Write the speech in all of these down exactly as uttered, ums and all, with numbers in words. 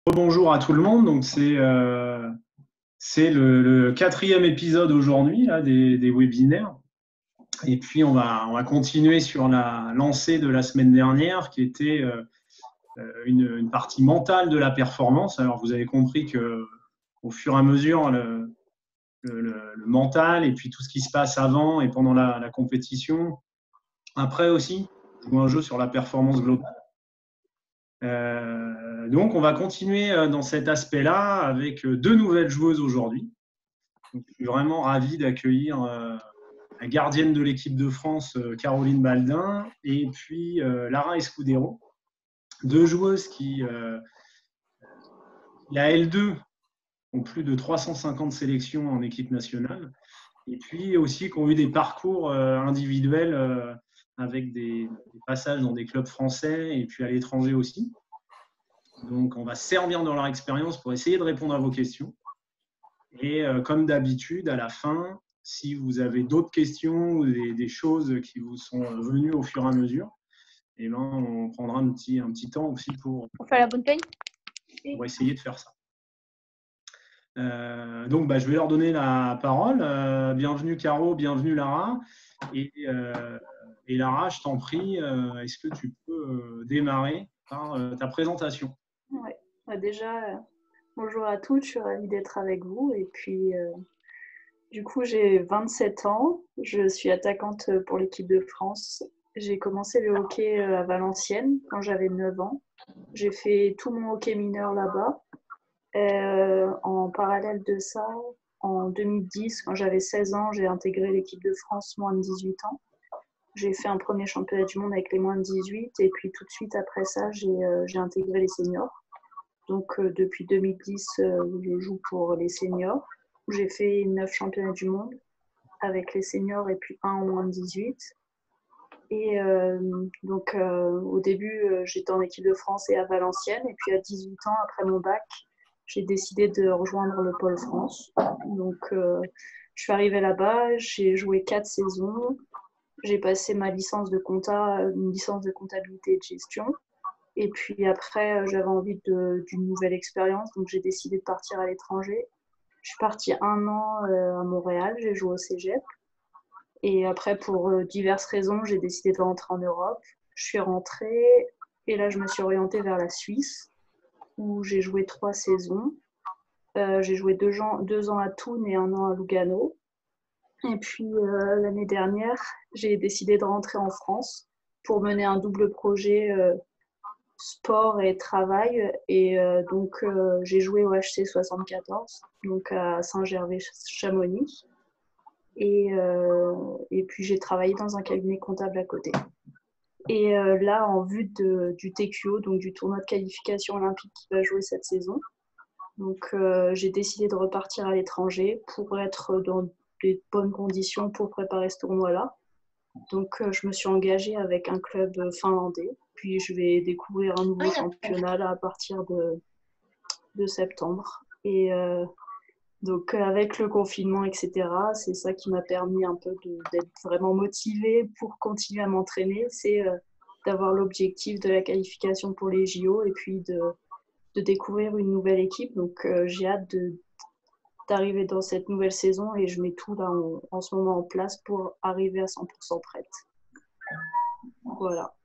Bonjour à tout le monde. Donc c'est euh, c'est le, le quatrième épisode aujourd'hui là, des, des webinaires. Et puis on va on va continuer sur la lancée de la semaine dernière qui était euh, une, une partie mentale de la performance. Alors vous avez compris que au fur et à mesure le, le, le- le mental et puis tout ce qui se passe avant et pendant la, la compétition, après aussi, joue un jeu sur la performance globale. Euh, donc, on va continuer euh, dans cet aspect-là avec euh, deux nouvelles joueuses aujourd'hui. Donc, je suis vraiment ravi d'accueillir euh, la gardienne de l'équipe de France, euh, Caroline Baldin, et puis euh, Lara Escudero, deux joueuses qui, euh, la L deux, ont plus de trois cent cinquante sélections en équipe nationale, et puis aussi qui ont eu des parcours euh, individuels euh, avec des, des passages dans des clubs français et puis à l'étranger aussi. Donc, on va se servir de leur expérience pour essayer de répondre à vos questions. Et euh, comme d'habitude, à la fin, si vous avez d'autres questions ou des, des choses qui vous sont venues au fur et à mesure, eh ben, on prendra un petit, un petit temps aussi pour, On fait la bonne paye pour essayer de faire ça. Euh, donc, bah, je vais leur donner la parole. Euh, bienvenue Caro, bienvenue Lara. Et, euh, et Lara, je t'en prie, euh, est-ce que tu peux euh, démarrer par euh, ta présentation? Ouais. Bah, déjà, euh, bonjour à toutes, je suis ravie d'être avec vous. Et puis, euh, du coup, j'ai vingt-sept ans, je suis attaquante pour l'équipe de France. J'ai commencé le hockey euh, à Valenciennes quand j'avais neuf ans. J'ai fait tout mon hockey mineur là-bas. Euh, en parallèle de ça, en deux mille dix, quand j'avais seize ans, j'ai intégré l'équipe de France moins de dix-huit ans. J'ai fait un premier championnat du monde avec les moins de dix-huit et puis tout de suite après ça, j'ai euh, j'ai intégré les seniors. Donc euh, depuis deux mille dix, euh, je joue pour les seniors. J'ai fait neuf championnats du monde avec les seniors et puis un en moins de dix-huit. Et euh, donc euh, au début, euh, j'étais en équipe de France et à Valenciennes. Et puis à dix-huit ans, après mon bac, j'ai décidé de rejoindre le Pôle France. Donc euh, je suis arrivée là-bas, j'ai joué quatre saisons. J'ai passé ma licence de compta, une licence de comptabilité et de gestion. Et puis après, j'avais envie de, d'une nouvelle expérience, donc j'ai décidé de partir à l'étranger. Je suis partie un an euh, à Montréal, j'ai joué au Cégep. Et après, pour euh, diverses raisons, j'ai décidé de rentrer en Europe. Je suis rentrée et là, je me suis orientée vers la Suisse, où j'ai joué trois saisons. Euh, j'ai joué deux ans, deux ans à Thun et un an à Lugano. Et puis euh, l'année dernière, j'ai décidé de rentrer en France pour mener un double projet euh, sport et travail. Et euh, donc, euh, j'ai joué au H C soixante-quatorze, donc à Saint-Gervais-Chamonix. Et, euh, et puis, j'ai travaillé dans un cabinet comptable à côté. Et euh, là, en vue de, du T Q O, donc du tournoi de qualification olympique qui va jouer cette saison, donc euh, j'ai décidé de repartir à l'étranger pour être dans des bonnes conditions pour préparer ce tournoi-là. Donc, euh, je me suis engagée avec un club finlandais. Puis, je vais découvrir un nouveau championnat là, à partir de, de septembre. Et euh, donc, euh, avec le confinement, et cetera, c'est ça qui m'a permis un peu de, d'être vraiment motivée pour continuer à m'entraîner. C'est euh, d'avoir l'objectif de la qualification pour les J O et puis de, de découvrir une nouvelle équipe. Donc, euh, j'ai hâte de, d'arriver dans cette nouvelle saison et je mets tout là en, en ce moment en place pour arriver à cent pour cent prête. Voilà.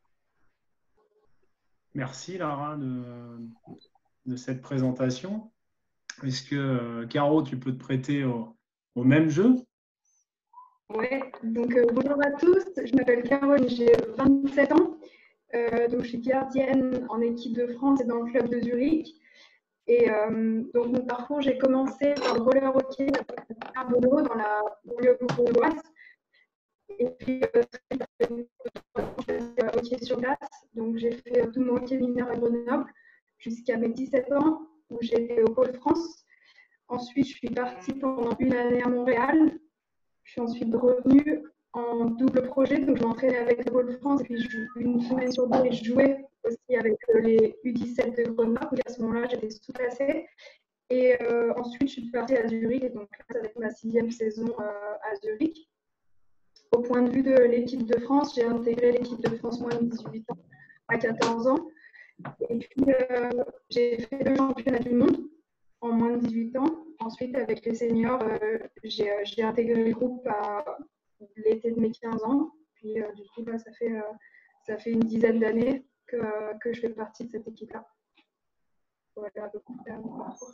Merci Lara de, de cette présentation. Est-ce que, euh, Caro, tu peux te prêter au, au même jeu? Oui, donc euh, bonjour à tous, je m'appelle Caroline, j'ai vingt-sept ans, euh, donc je suis gardienne en équipe de France et dans le club de Zurich. Et euh, donc mon parcours, j'ai commencé par le roller hockey à Bordeaux, dans la banlieue bourgeoise. Et puis, euh, j'ai fait hockey sur glace, donc j'ai fait tout mon hockey mineur à Grenoble jusqu'à mes dix-sept ans, où j'étais au Pôle France. Ensuite, je suis partie pendant une année à Montréal. Je suis ensuite revenue en double projet, donc je m'entraînais avec le Pôle France, et puis une semaine sur deux, et je jouais aussi avec les U dix-sept de Grenoble, et à ce moment-là, j'étais sous-classée. Et euh, ensuite, je suis partie à Zurich, et donc là, ça va être ma sixième saison euh, à Zurich. Au point de vue de l'équipe de France, j'ai intégré l'équipe de France moins de dix-huit ans à quatorze ans. Et puis, euh, j'ai fait deux championnats du monde en moins de dix-huit ans. Ensuite, avec les seniors, euh, j'ai, j'ai intégré le groupe à l'été de mes quinze ans. Puis, euh, du coup, là, ça fait, euh, ça fait une dizaine d'années que, que je fais partie de cette équipe-là. Voilà, à peu près mon parcours.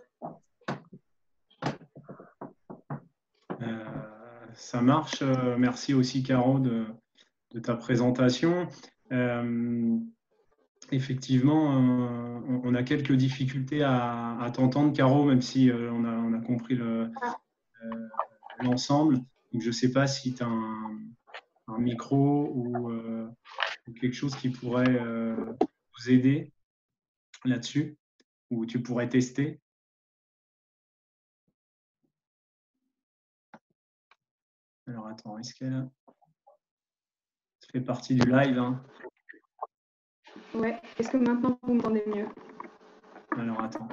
Euh, ça marche. Euh, merci aussi, Caro, de, de ta présentation. Euh, effectivement, euh, on, on a quelques difficultés à, à t'entendre, Caro, même si euh, on, a, on a compris le, euh, l'ensemble. Donc, je ne sais pas si tu as un, un micro ou, euh, ou quelque chose qui pourrait euh, vous aider là-dessus, ou tu pourrais tester. Alors, attends, est-ce qu'elle ça fait partie du live, hein? Ouais. Est-ce que maintenant vous m'entendez mieux? Alors, attends.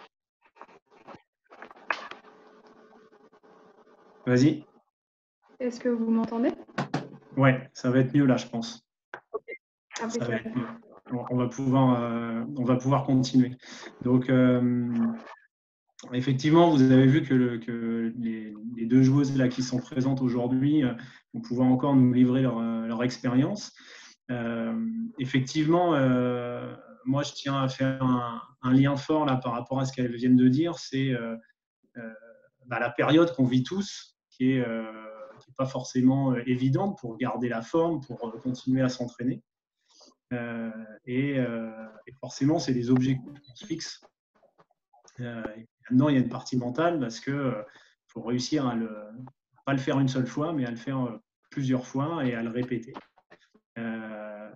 Vas-y. Est-ce que vous m'entendez? Ouais, ça va être mieux là, je pense. Okay. Ça va être mieux. On va pouvoir, euh, on va pouvoir continuer. Donc, euh, effectivement, vous avez vu que, le, que les, les deux joueuses là qui sont présentes aujourd'hui euh, vont pouvoir encore nous livrer leur, leur expérience. Euh, effectivement, euh, moi, je tiens à faire un, un lien fort là par rapport à ce qu'elles viennent de dire. C'est euh, euh, bah, la période qu'on vit tous, qui est, euh, qui est pas forcément euh, évidente pour garder la forme, pour euh, continuer à s'entraîner. Euh, et, euh, et forcément, c'est des objectifs qu'on se fixe. Euh, Là-dedans, il y a une partie mentale parce qu'il euh, faut réussir à ne pas le faire une seule fois, mais à le faire euh, plusieurs fois et à le répéter. Euh,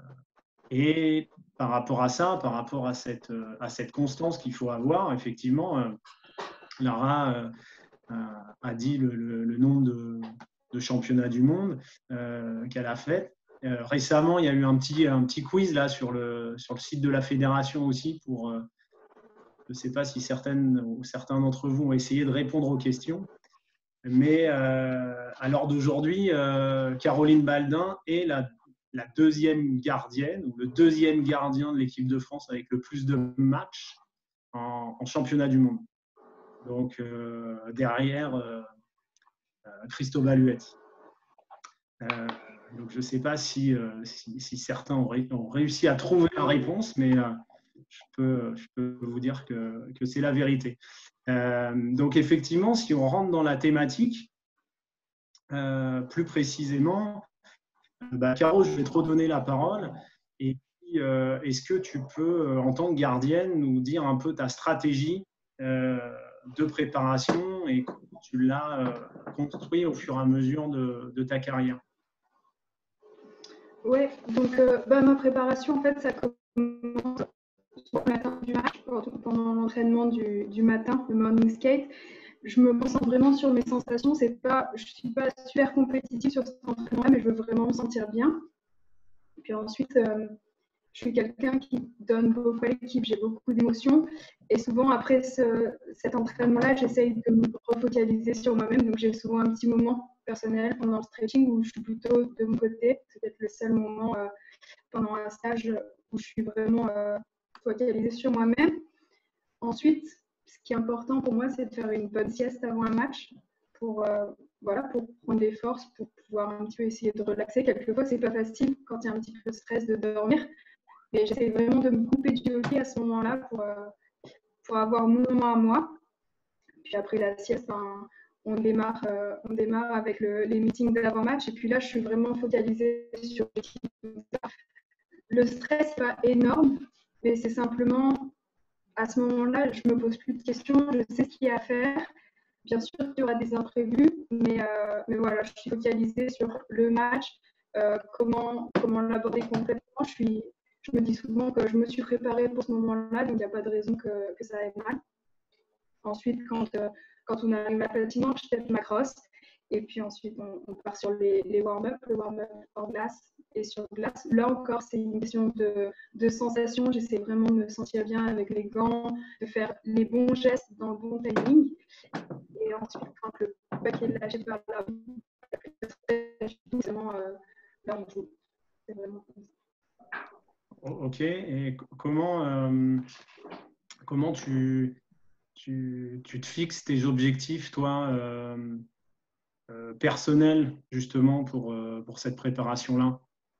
et par rapport à ça, par rapport à cette, à cette constance qu'il faut avoir, effectivement, euh, Lara euh, a, a dit le, le, le nombre de, de championnats du monde euh, qu'elle a fait. Euh, récemment, il y a eu un petit, un petit quiz là, sur, le, sur le site de la fédération aussi pour. Euh, je ne sais pas si certaines ou certains d'entre vous ont essayé de répondre aux questions. Mais euh, à l'heure d'aujourd'hui, euh, Caroline Baldin est la, la deuxième gardienne ou le deuxième gardien de l'équipe de France avec le plus de matchs en, en championnat du monde. Donc euh, derrière euh, Christophe Aluetti. Euh, donc je ne sais pas si, euh, si, si certains ont, ré, ont réussi à trouver la réponse, mais euh, je, peux, je peux vous dire que, que c'est la vérité. Euh, donc effectivement, si on rentre dans la thématique, euh, plus précisément, bah, Caro, je vais te redonner la parole. Et puis, euh, est-ce que tu peux, en tant que gardienne, nous dire un peu ta stratégie euh, de préparation et comment tu l'as euh, construit au fur et à mesure de, de ta carrière? Oui, donc euh, bah, ma préparation, en fait, ça commence au matin du match, pendant l'entraînement du, du matin, le morning skate. Je me concentre vraiment sur mes sensations. C'est pas, je ne suis pas super compétitive sur cet entraînement-là, mais je veux vraiment me sentir bien. Puis ensuite, euh, je suis quelqu'un qui donne beaucoup à l'équipe, j'ai beaucoup d'émotions. Et souvent, après ce, cet entraînement-là, j'essaye de me refocaliser sur moi-même. Donc, j'ai souvent un petit moment personnel pendant le stretching où je suis plutôt de mon côté. C'est peut-être le seul moment euh, pendant un stage où je suis vraiment euh, focalisée sur moi-même. Ensuite, ce qui est important pour moi, c'est de faire une bonne sieste avant un match pour, euh, voilà, pour prendre des forces, pour pouvoir un petit peu essayer de relaxer. Quelquefois, c'est pas facile quand il y a un petit peu de stress de dormir. Mais j'essaie vraiment de me couper du hockey à ce moment-là pour, euh, pour avoir mon moment à moi. Puis après la sieste, ben, on, démarre, euh, on démarre avec le, les meetings d'avant-match. Et puis là, je suis vraiment focalisée sur l'équipe. Le stress n'est pas énorme, mais c'est simplement, à ce moment-là, je ne me pose plus de questions, je sais ce qu'il y a à faire. Bien sûr qu'il y aura des imprévus, mais, euh, mais voilà, je suis focalisée sur le match, euh, comment, comment l'aborder concrètement. Je, suis, je me dis souvent que je me suis préparée pour ce moment-là, donc il n'y a pas de raison que, que ça aille mal. Ensuite, quand, euh, quand on arrive à la patinoire, je tête ma crosse. Et puis ensuite, on, on part sur les, les warm-up, le warm-up hors glace et sur glace. Là encore, c'est une question de, de sensation. J'essaie vraiment de me sentir bien avec les gants, de faire les bons gestes dans le bon timing. Et ensuite, quand le paquet est lâché par là, c'est vraiment euh, là on joue. C'est vraiment comme ça. Ok. Et comment, euh, comment tu, tu, tu te fixes tes objectifs, toi, euh, euh, personnels, justement, pour, euh, pour cette préparation-là?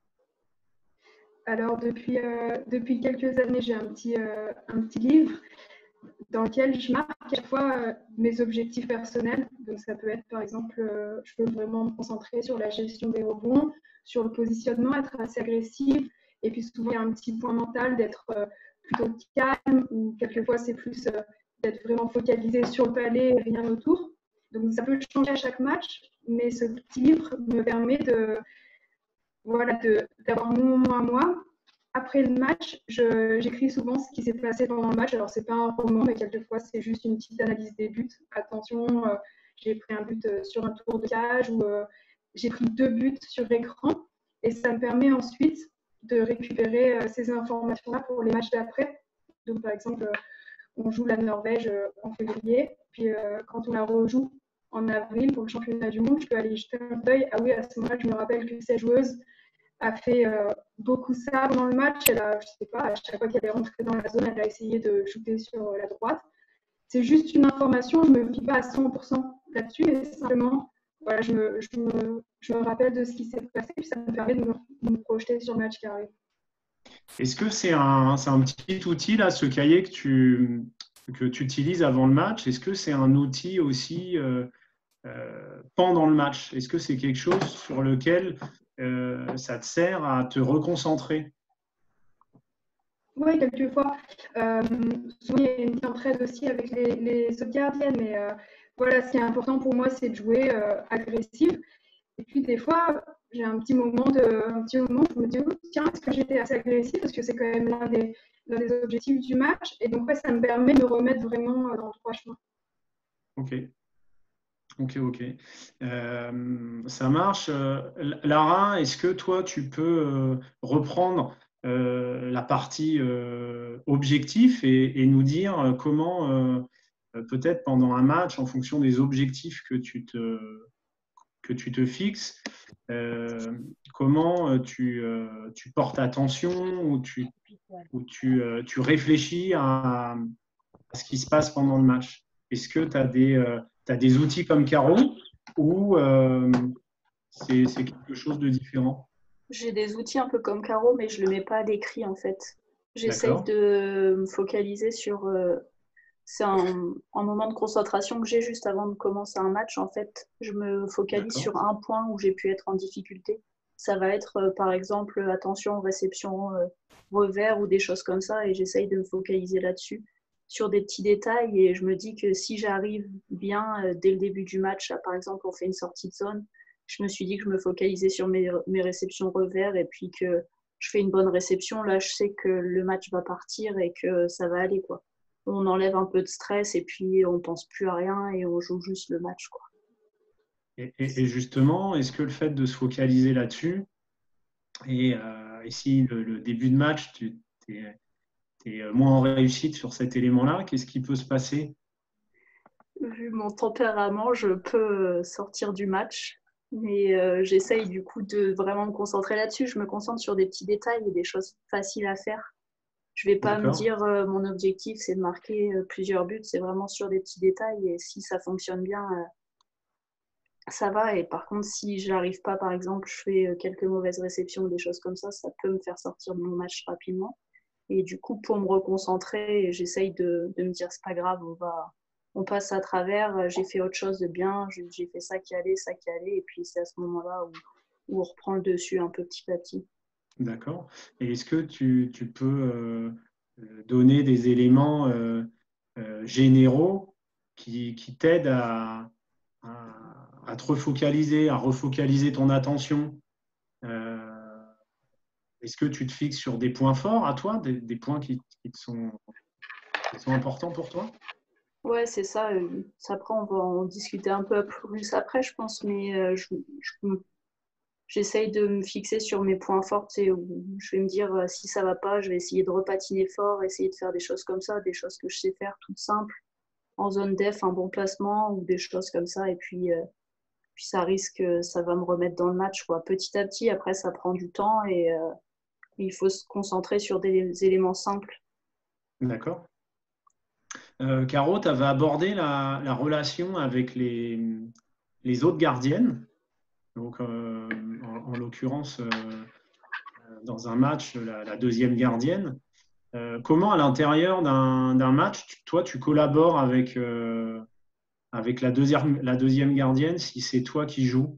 Alors, depuis, euh, depuis quelques années, j'ai un petit, euh, un petit livre dans lequel je marque à chaque fois euh, mes objectifs personnels. Donc, ça peut être, par exemple, euh, je veux vraiment me concentrer sur la gestion des rebonds, sur le positionnement, être assez agressive. Et puis, souvent, il y a un petit point mental d'être euh, plutôt calme, ou quelquefois, c'est plus euh, d'être vraiment focalisé sur le palais et rien autour. Donc, ça peut changer à chaque match, mais ce petit livre me permet de, voilà, d'avoir mon moment à moi. Après le match, j'écris souvent ce qui s'est passé pendant le match. Alors, ce n'est pas un roman, mais quelquefois, c'est juste une petite analyse des buts. Attention, euh, j'ai pris un but euh, sur un tour de cage ou euh, j'ai pris deux buts sur écran. Et ça me permet ensuite de récupérer euh, ces informations-là pour les matchs d'après. Donc, par exemple, euh, on joue la Norvège euh, en février. Puis, euh, quand on la rejoue en avril pour le championnat du monde, je peux aller jeter un œil. Ah oui, à ce moment-là, je me rappelle que cette joueuse a fait euh, beaucoup ça pendant le match. Elle a, je sais pas, à chaque fois qu'elle est rentrée dans la zone, elle a essayé de shooter sur la droite. C'est juste une information, je ne me fie pas à cent pour cent là-dessus, mais simplement, voilà, je, me, je, me, je me rappelle de ce qui s'est passé, puis ça me permet de me, de me projeter sur le match qui arrive. Est-ce que c'est un, c'est un petit outil, là, ce cahier que tu, que tu utilises avant le match? Est-ce que c'est un outil aussi euh, euh, pendant le match? Est-ce que c'est quelque chose sur lequel euh, ça te sert à te reconcentrer? Oui, quelquefois. Euh, souvent, il y a une petite entraide aussi avec les, les autres gardiennes, mais euh, voilà, ce qui est important pour moi, c'est de jouer euh, agressive. Et puis, des fois, j'ai un petit moment de, un petit moment où je me dis, oh, tiens, est-ce que j'étais assez agressive? Parce que c'est quand même l'un des, l'un des objectifs du match. Et donc, ouais, ça me permet de me remettre vraiment dans le droit chemin. Ok, ok, ok. Euh, ça marche. Euh, Lara, est-ce que toi, tu peux euh, reprendre euh, la partie euh, objectif et, et nous dire euh, comment, euh, peut-être pendant un match, en fonction des objectifs que tu te, que tu te fixes, euh, comment euh, tu, euh, tu portes attention ou tu, ou tu, euh, tu réfléchis à, à ce qui se passe pendant le match? Est-ce que tu as des, euh, t'as des outils comme Caro ou euh, c'est c'est quelque chose de différent? J'ai des outils un peu comme Caro, mais je ne le mets pas à l'écrit en fait. J'essaye D'accord, de me focaliser sur. Euh, c'est un, un moment de concentration que j'ai juste avant de commencer un match. En fait, je me focalise d'accord, sur un point où j'ai pu être en difficulté. Ça va être euh, par exemple attention, réception, euh, revers ou des choses comme ça, et j'essaye de me focaliser là-dessus, sur des petits détails. Et je me dis que si j'arrive bien euh, dès le début du match, là, par exemple, on fait une sortie de zone, je me suis dit que je me focalisais sur mes, mes réceptions revers et puis que je fais une bonne réception. Là, je sais que le match va partir et que ça va aller, quoi. On enlève un peu de stress et puis on pense plus à rien et on joue juste le match, quoi. et, et- et justement, est-ce que le fait de se focaliser là-dessus, et, euh, et si le, le début de match, tu es, moins en réussite sur cet élément-là, qu'est-ce qui peut se passer? Vu mon tempérament, je peux sortir du match, mais euh, j'essaye du coup de vraiment me concentrer là-dessus. Je me concentre sur des petits détails et des choses faciles à faire. Je vais pas me D'accord, dire euh, mon objectif c'est de marquer euh, plusieurs buts, c'est vraiment sur des petits détails et si ça fonctionne bien, euh, ça va. Et par contre, si je n'arrive pas, par exemple, je fais euh, quelques mauvaises réceptions ou des choses comme ça, ça peut me faire sortir de mon match rapidement. Et du coup, pour me reconcentrer, j'essaye de, de me dire c'est pas grave, on va, on passe à travers. J'ai fait autre chose de bien, j'ai fait ça qui allait, ça qui allait, et puis c'est à ce moment-là où, où on reprend le dessus un peu petit à petit. d'accord. Et est-ce que tu, tu peux euh, euh, donner des éléments euh, euh, généraux qui, qui t'aident à, à, à te refocaliser, à refocaliser ton attention? Euh, Est-ce que tu te fixes sur des points forts à toi, des, des points qui, qui te sont, qui sont importants pour toi? Ouais, c'est ça. euh, Après, on va en discuter un peu plus après, je pense, mais euh, je, je, j'essaye de me fixer sur mes points forts. Où je vais me dire euh, si ça va pas, je vais essayer de repatiner fort, essayer de faire des choses comme ça, des choses que je sais faire toutes simples, en zone def, un bon placement ou des choses comme ça. Et puis, euh, puis ça risque, ça va me remettre dans le match, quoi. Petit à petit, après, ça prend du temps et, euh, Il faut se concentrer sur des éléments simples. D'accord. Euh, Caro, tu avais abordé la, la relation avec les, les autres gardiennes. Donc, euh, en, en l'occurrence, euh, dans un match, la, la deuxième gardienne. Euh, comment, à l'intérieur d'un d'un match, tu- toi, tu collabores avec, euh, avec la deuxième, la deuxième gardienne si c'est toi qui joues?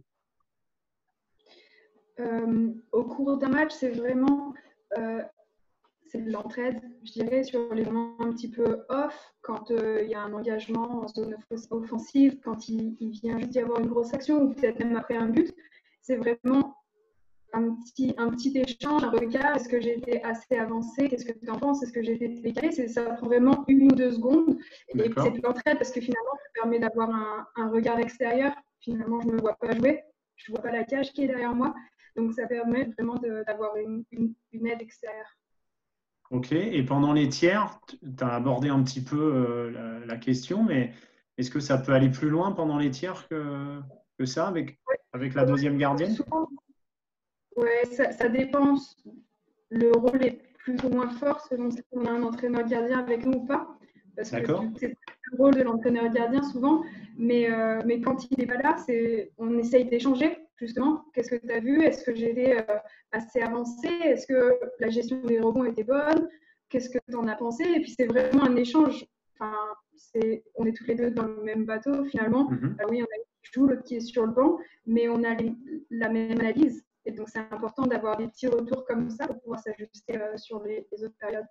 Euh, au cours d'un match, c'est vraiment euh, c'est de l'entraide, je dirais, sur les moments un petit peu off, quand euh, il y a un engagement en zone offensive, quand il, il vient juste d'y avoir une grosse action, ou peut-être même après un but. C'est vraiment un petit, un petit échange, un regard. Est-ce que j'ai été assez avancé? Qu'est-ce que tu en penses? Est-ce que j'ai été décalé? Ça prend vraiment une ou deux secondes. Et c'est de l'entraide parce que finalement, ça permet d'avoir un, un regard extérieur. Finalement, je ne me vois pas jouer. Je ne vois pas la cage qui est derrière moi. Donc, ça permet vraiment d'avoir une, une, une aide extérieure. Ok. Et pendant les tiers, tu as abordé un petit peu euh, la, la question, mais est-ce que ça peut aller plus loin pendant les tiers que, que ça avec, ouais. avec la deuxième gardienne? Souvent, ouais, ça, ça dépend. Le rôle est plus ou moins fort selon si on a un entraîneur gardien avec nous ou pas. Parce que c'est le rôle de l'entraîneur gardien souvent. Mais, euh, mais quand il n'est pas là, on essaye d'échanger justement. Qu'est-ce que tu as vu? Est-ce que j'ai été euh, assez avancé? Est-ce que la gestion des rebonds était bonne? Qu'est-ce que tu en as pensé? Et puis c'est vraiment un échange. Enfin, c'est, on est tous les deux dans le même bateau finalement. Mm-hmm. Ah oui, on a qui joue, l'autre qui est sur le banc, mais on a les, la même analyse. Et donc, c'est important d'avoir des petits retours comme ça pour pouvoir s'ajuster euh, sur les, les autres périodes.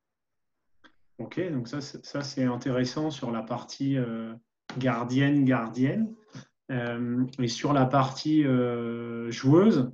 Ok, donc ça, ça c'est intéressant sur la partie euh, gardienne-gardienne. Euh, et sur la partie euh, joueuse,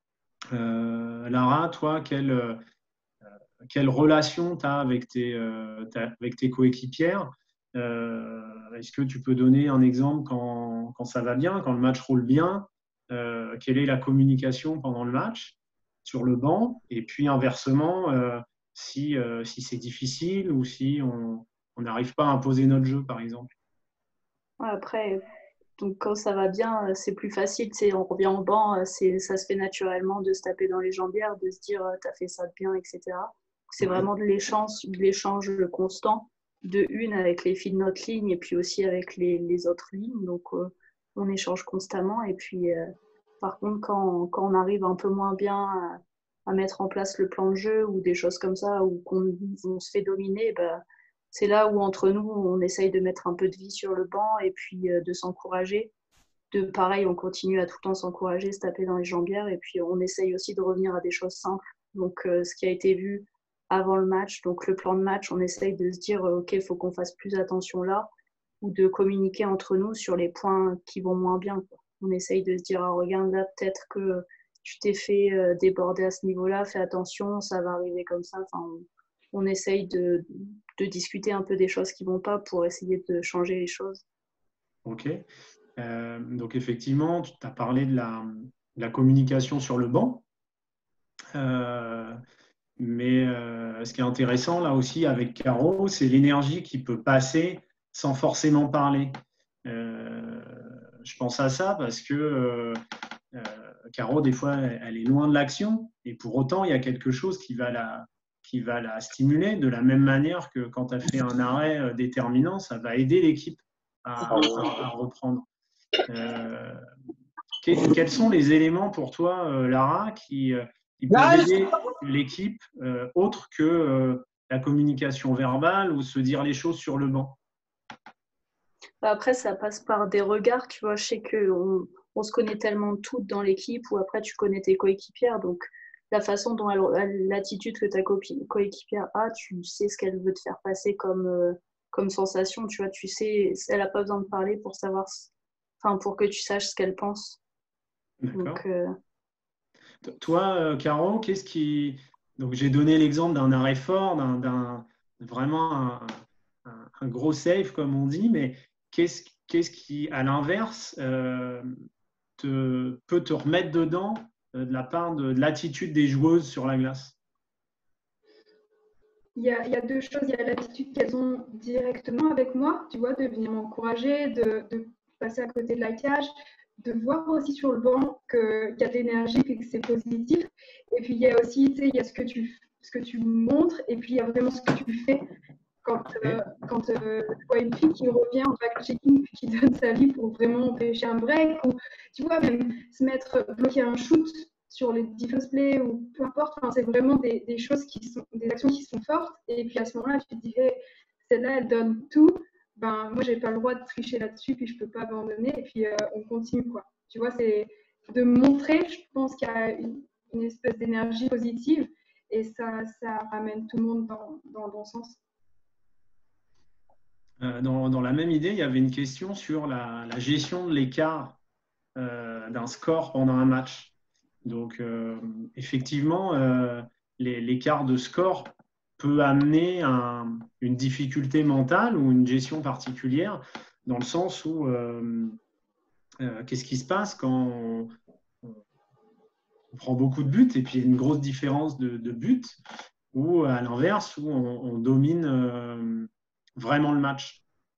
euh, Lara, toi, quelle, euh, quelle relation tu as avec tes, euh, avec tes coéquipières? euh, Est-ce que tu peux donner un exemple quand, quand ça va bien, quand le match roule bien? Euh, quelle est la communication pendant le match sur le banc? Et puis inversement, euh, si, euh, si c'est difficile ou si on n'arrive pas à imposer notre jeu, par exemple. Après, donc quand ça va bien, c'est plus facile. On revient au banc, ça se fait naturellement de se taper dans les jambières, de se dire t'as fait ça bien, et cetera. C'est Ouais. vraiment de l'échange, de l'échange constant, de une avec les filles de notre ligne et puis aussi avec les, les autres lignes. Donc euh, on échange constamment. Et puis euh, par contre, quand, quand on arrive un peu moins bien à, à mettre en place le plan de jeu ou des choses comme ça, ou qu'on on se fait dominer, bah, c'est là où entre nous, on essaye de mettre un peu de vie sur le banc et puis euh, de s'encourager. De pareil, on continue à tout le temps s'encourager, se taper dans les jambières et puis on essaye aussi de revenir à des choses simples. Donc euh, ce qui a été vu avant le match, donc le plan de match, on essaye de se dire euh, ok, il faut qu'on fasse plus attention là, ou de communiquer entre nous sur les points qui vont moins bien, quoi. On essaye de se dire ah, regarde là, peut-être que tu t'es fait euh, déborder à ce niveau-là, fais attention, ça va arriver comme ça. Enfin, on, on essaye de, de discuter un peu des choses qui ne vont pas pour essayer de changer les choses. Ok. Euh, donc effectivement, tu as parlé de la, de la communication sur le banc. Euh, mais euh, ce qui est intéressant là aussi avec Caro, c'est l'énergie qui peut passer sans forcément parler. Euh, je pense à ça parce que euh, euh, Caro, des fois, elle est loin de l'action et pour autant, il y a quelque chose qui va la, qui va la stimuler de la même manière que quand tu as fait un arrêt déterminant, ça va aider l'équipe à, à, à reprendre. Euh, quels sont les éléments pour toi, euh, Lara, qui, euh, qui peuvent aider l'équipe euh, autre que euh, la communication verbale ou se dire les choses sur le banc? Après, ça passe par des regards, tu vois. Je sais qu'on on se connaît tellement toutes dans l'équipe ou après tu connais tes coéquipières. Donc, la façon dont elle, l'attitude que ta coéquipière a, tu sais ce qu'elle veut te faire passer comme, euh, comme sensation. Tu vois, tu sais, elle n'a pas besoin de parler pour savoir, enfin, pour que tu saches ce qu'elle pense. D'accord. Donc, euh... Toi, euh, Caro, qu'est-ce qui. Donc, j'ai donné l'exemple d'un arrêt fort, d'un, d'un vraiment un, un, un, gros save, comme on dit, mais qu'est-ce, qu'est-ce qui, à l'inverse, euh, te, peut te remettre dedans euh, de la part de, de l'attitude des joueuses sur la glace? Il y, a, il y a deux choses. Il y a l'attitude qu'elles ont directement avec moi, tu vois, de venir m'encourager, de, de passer à côté de la cage, de voir aussi sur le banc qu'il y a de l'énergie et que c'est positif. Et puis, il y a aussi, tu sais, il y a ce que tu, ce que tu montres et puis il y a vraiment ce que tu fais. Quand, euh, quand euh, tu vois une fille qui revient en back-checking puis qui donne sa vie pour vraiment empêcher un break, ou tu vois, même se mettre, bloquer un shoot sur les defense play ou peu importe, enfin, c'est vraiment des, des choses qui sont, des actions qui sont fortes. Et puis à ce moment-là, tu te dis, hey, celle-là, elle donne tout. Ben, moi, j'ai pas le droit de tricher là-dessus, puis je peux pas abandonner. Et puis euh, on continue, quoi. Tu vois, c'est de montrer, je pense qu'il y a une, une espèce d'énergie positive et ça, ça ramène tout le monde dans, dans le bon sens. Dans, dans la même idée, il y avait une question sur la, la gestion de l'écart euh, d'un score pendant un match. Donc, euh, effectivement, euh, l'écart de score peut amener un, une difficulté mentale ou une gestion particulière, dans le sens où euh, euh, qu'est-ce qui se passe quand on, on prend beaucoup de buts et puis il y a une grosse différence de, de buts, ou à l'inverse, où on, on domine euh, vraiment le match.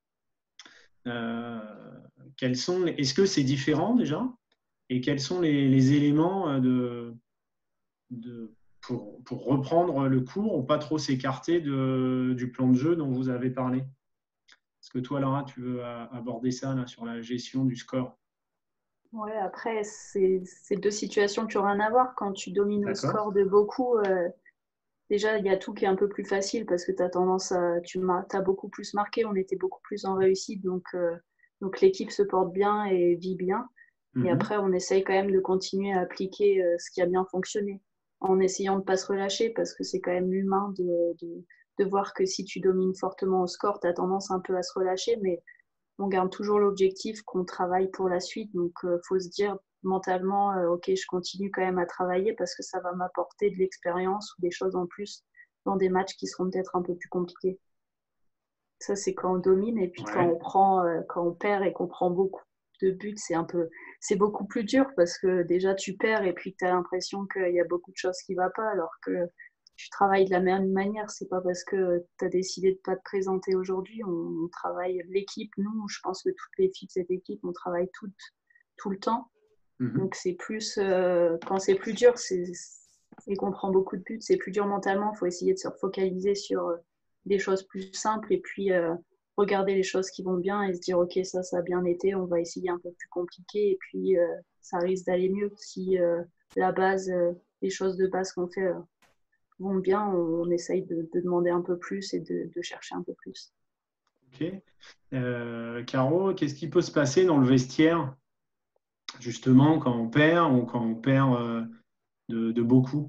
Euh, quels sont, est-ce que c'est différent déjà? Et quels sont les, les éléments de, de, pour, pour reprendre le cours ou pas trop s'écarter de, du plan de jeu dont vous avez parlé? Est-ce que toi, Lara, tu veux aborder ça là, sur la gestion du score? Oui, après, c'est deux situations qui n'ont rien à voir. Quand tu domines au score de beaucoup, euh, déjà, il y a tout qui est un peu plus facile parce que tu as tendance à. Tu as beaucoup plus marqué, on était beaucoup plus en réussite, donc, euh, donc l'équipe se porte bien et vit bien. Mm-hmm. Et après, on essaye quand même de continuer à appliquer euh, ce qui a bien fonctionné en essayant de ne pas se relâcher parce que c'est quand même humain de, de, de voir que si tu domines fortement au score, tu as tendance un peu à se relâcher, mais on garde toujours l'objectif qu'on travaille pour la suite. Donc, il euh, faut se dire mentalement, euh, ok, je continue quand même à travailler parce que ça va m'apporter de l'expérience ou des choses en plus dans des matchs qui seront peut-être un peu plus compliqués. Ça, c'est quand on domine. Et puis, ouais. quand on prend, euh, quand on perd et qu'on prend beaucoup de buts, c'est un peu, c'est beaucoup plus dur parce que déjà, tu perds et puis tu as l'impression qu'il y a beaucoup de choses qui ne vont pas alors que tu travailles de la même manière. C'est pas parce que tu as décidé de ne pas te présenter aujourd'hui. On, on travaille l'équipe. Nous, je pense que toutes les filles de cette équipe, on travaille toutes, tout le temps. Mm-hmm. Donc, c'est plus, euh, quand c'est plus dur, c'est, et qu'on prend beaucoup de buts, c'est plus dur mentalement. Il faut essayer de se focaliser sur euh, des choses plus simples et puis euh, regarder les choses qui vont bien et se dire, OK, ça, ça a bien été. On va essayer un peu plus compliqué et puis euh, ça risque d'aller mieux si euh, la base, euh, les choses de base qu'on fait euh, vont bien, on, on essaye de, de demander un peu plus et de, de chercher un peu plus. Ok. Euh, Caro, qu'est-ce qui peut se passer dans le vestiaire, justement, quand on perd ou quand on perd euh, de, de beaucoup?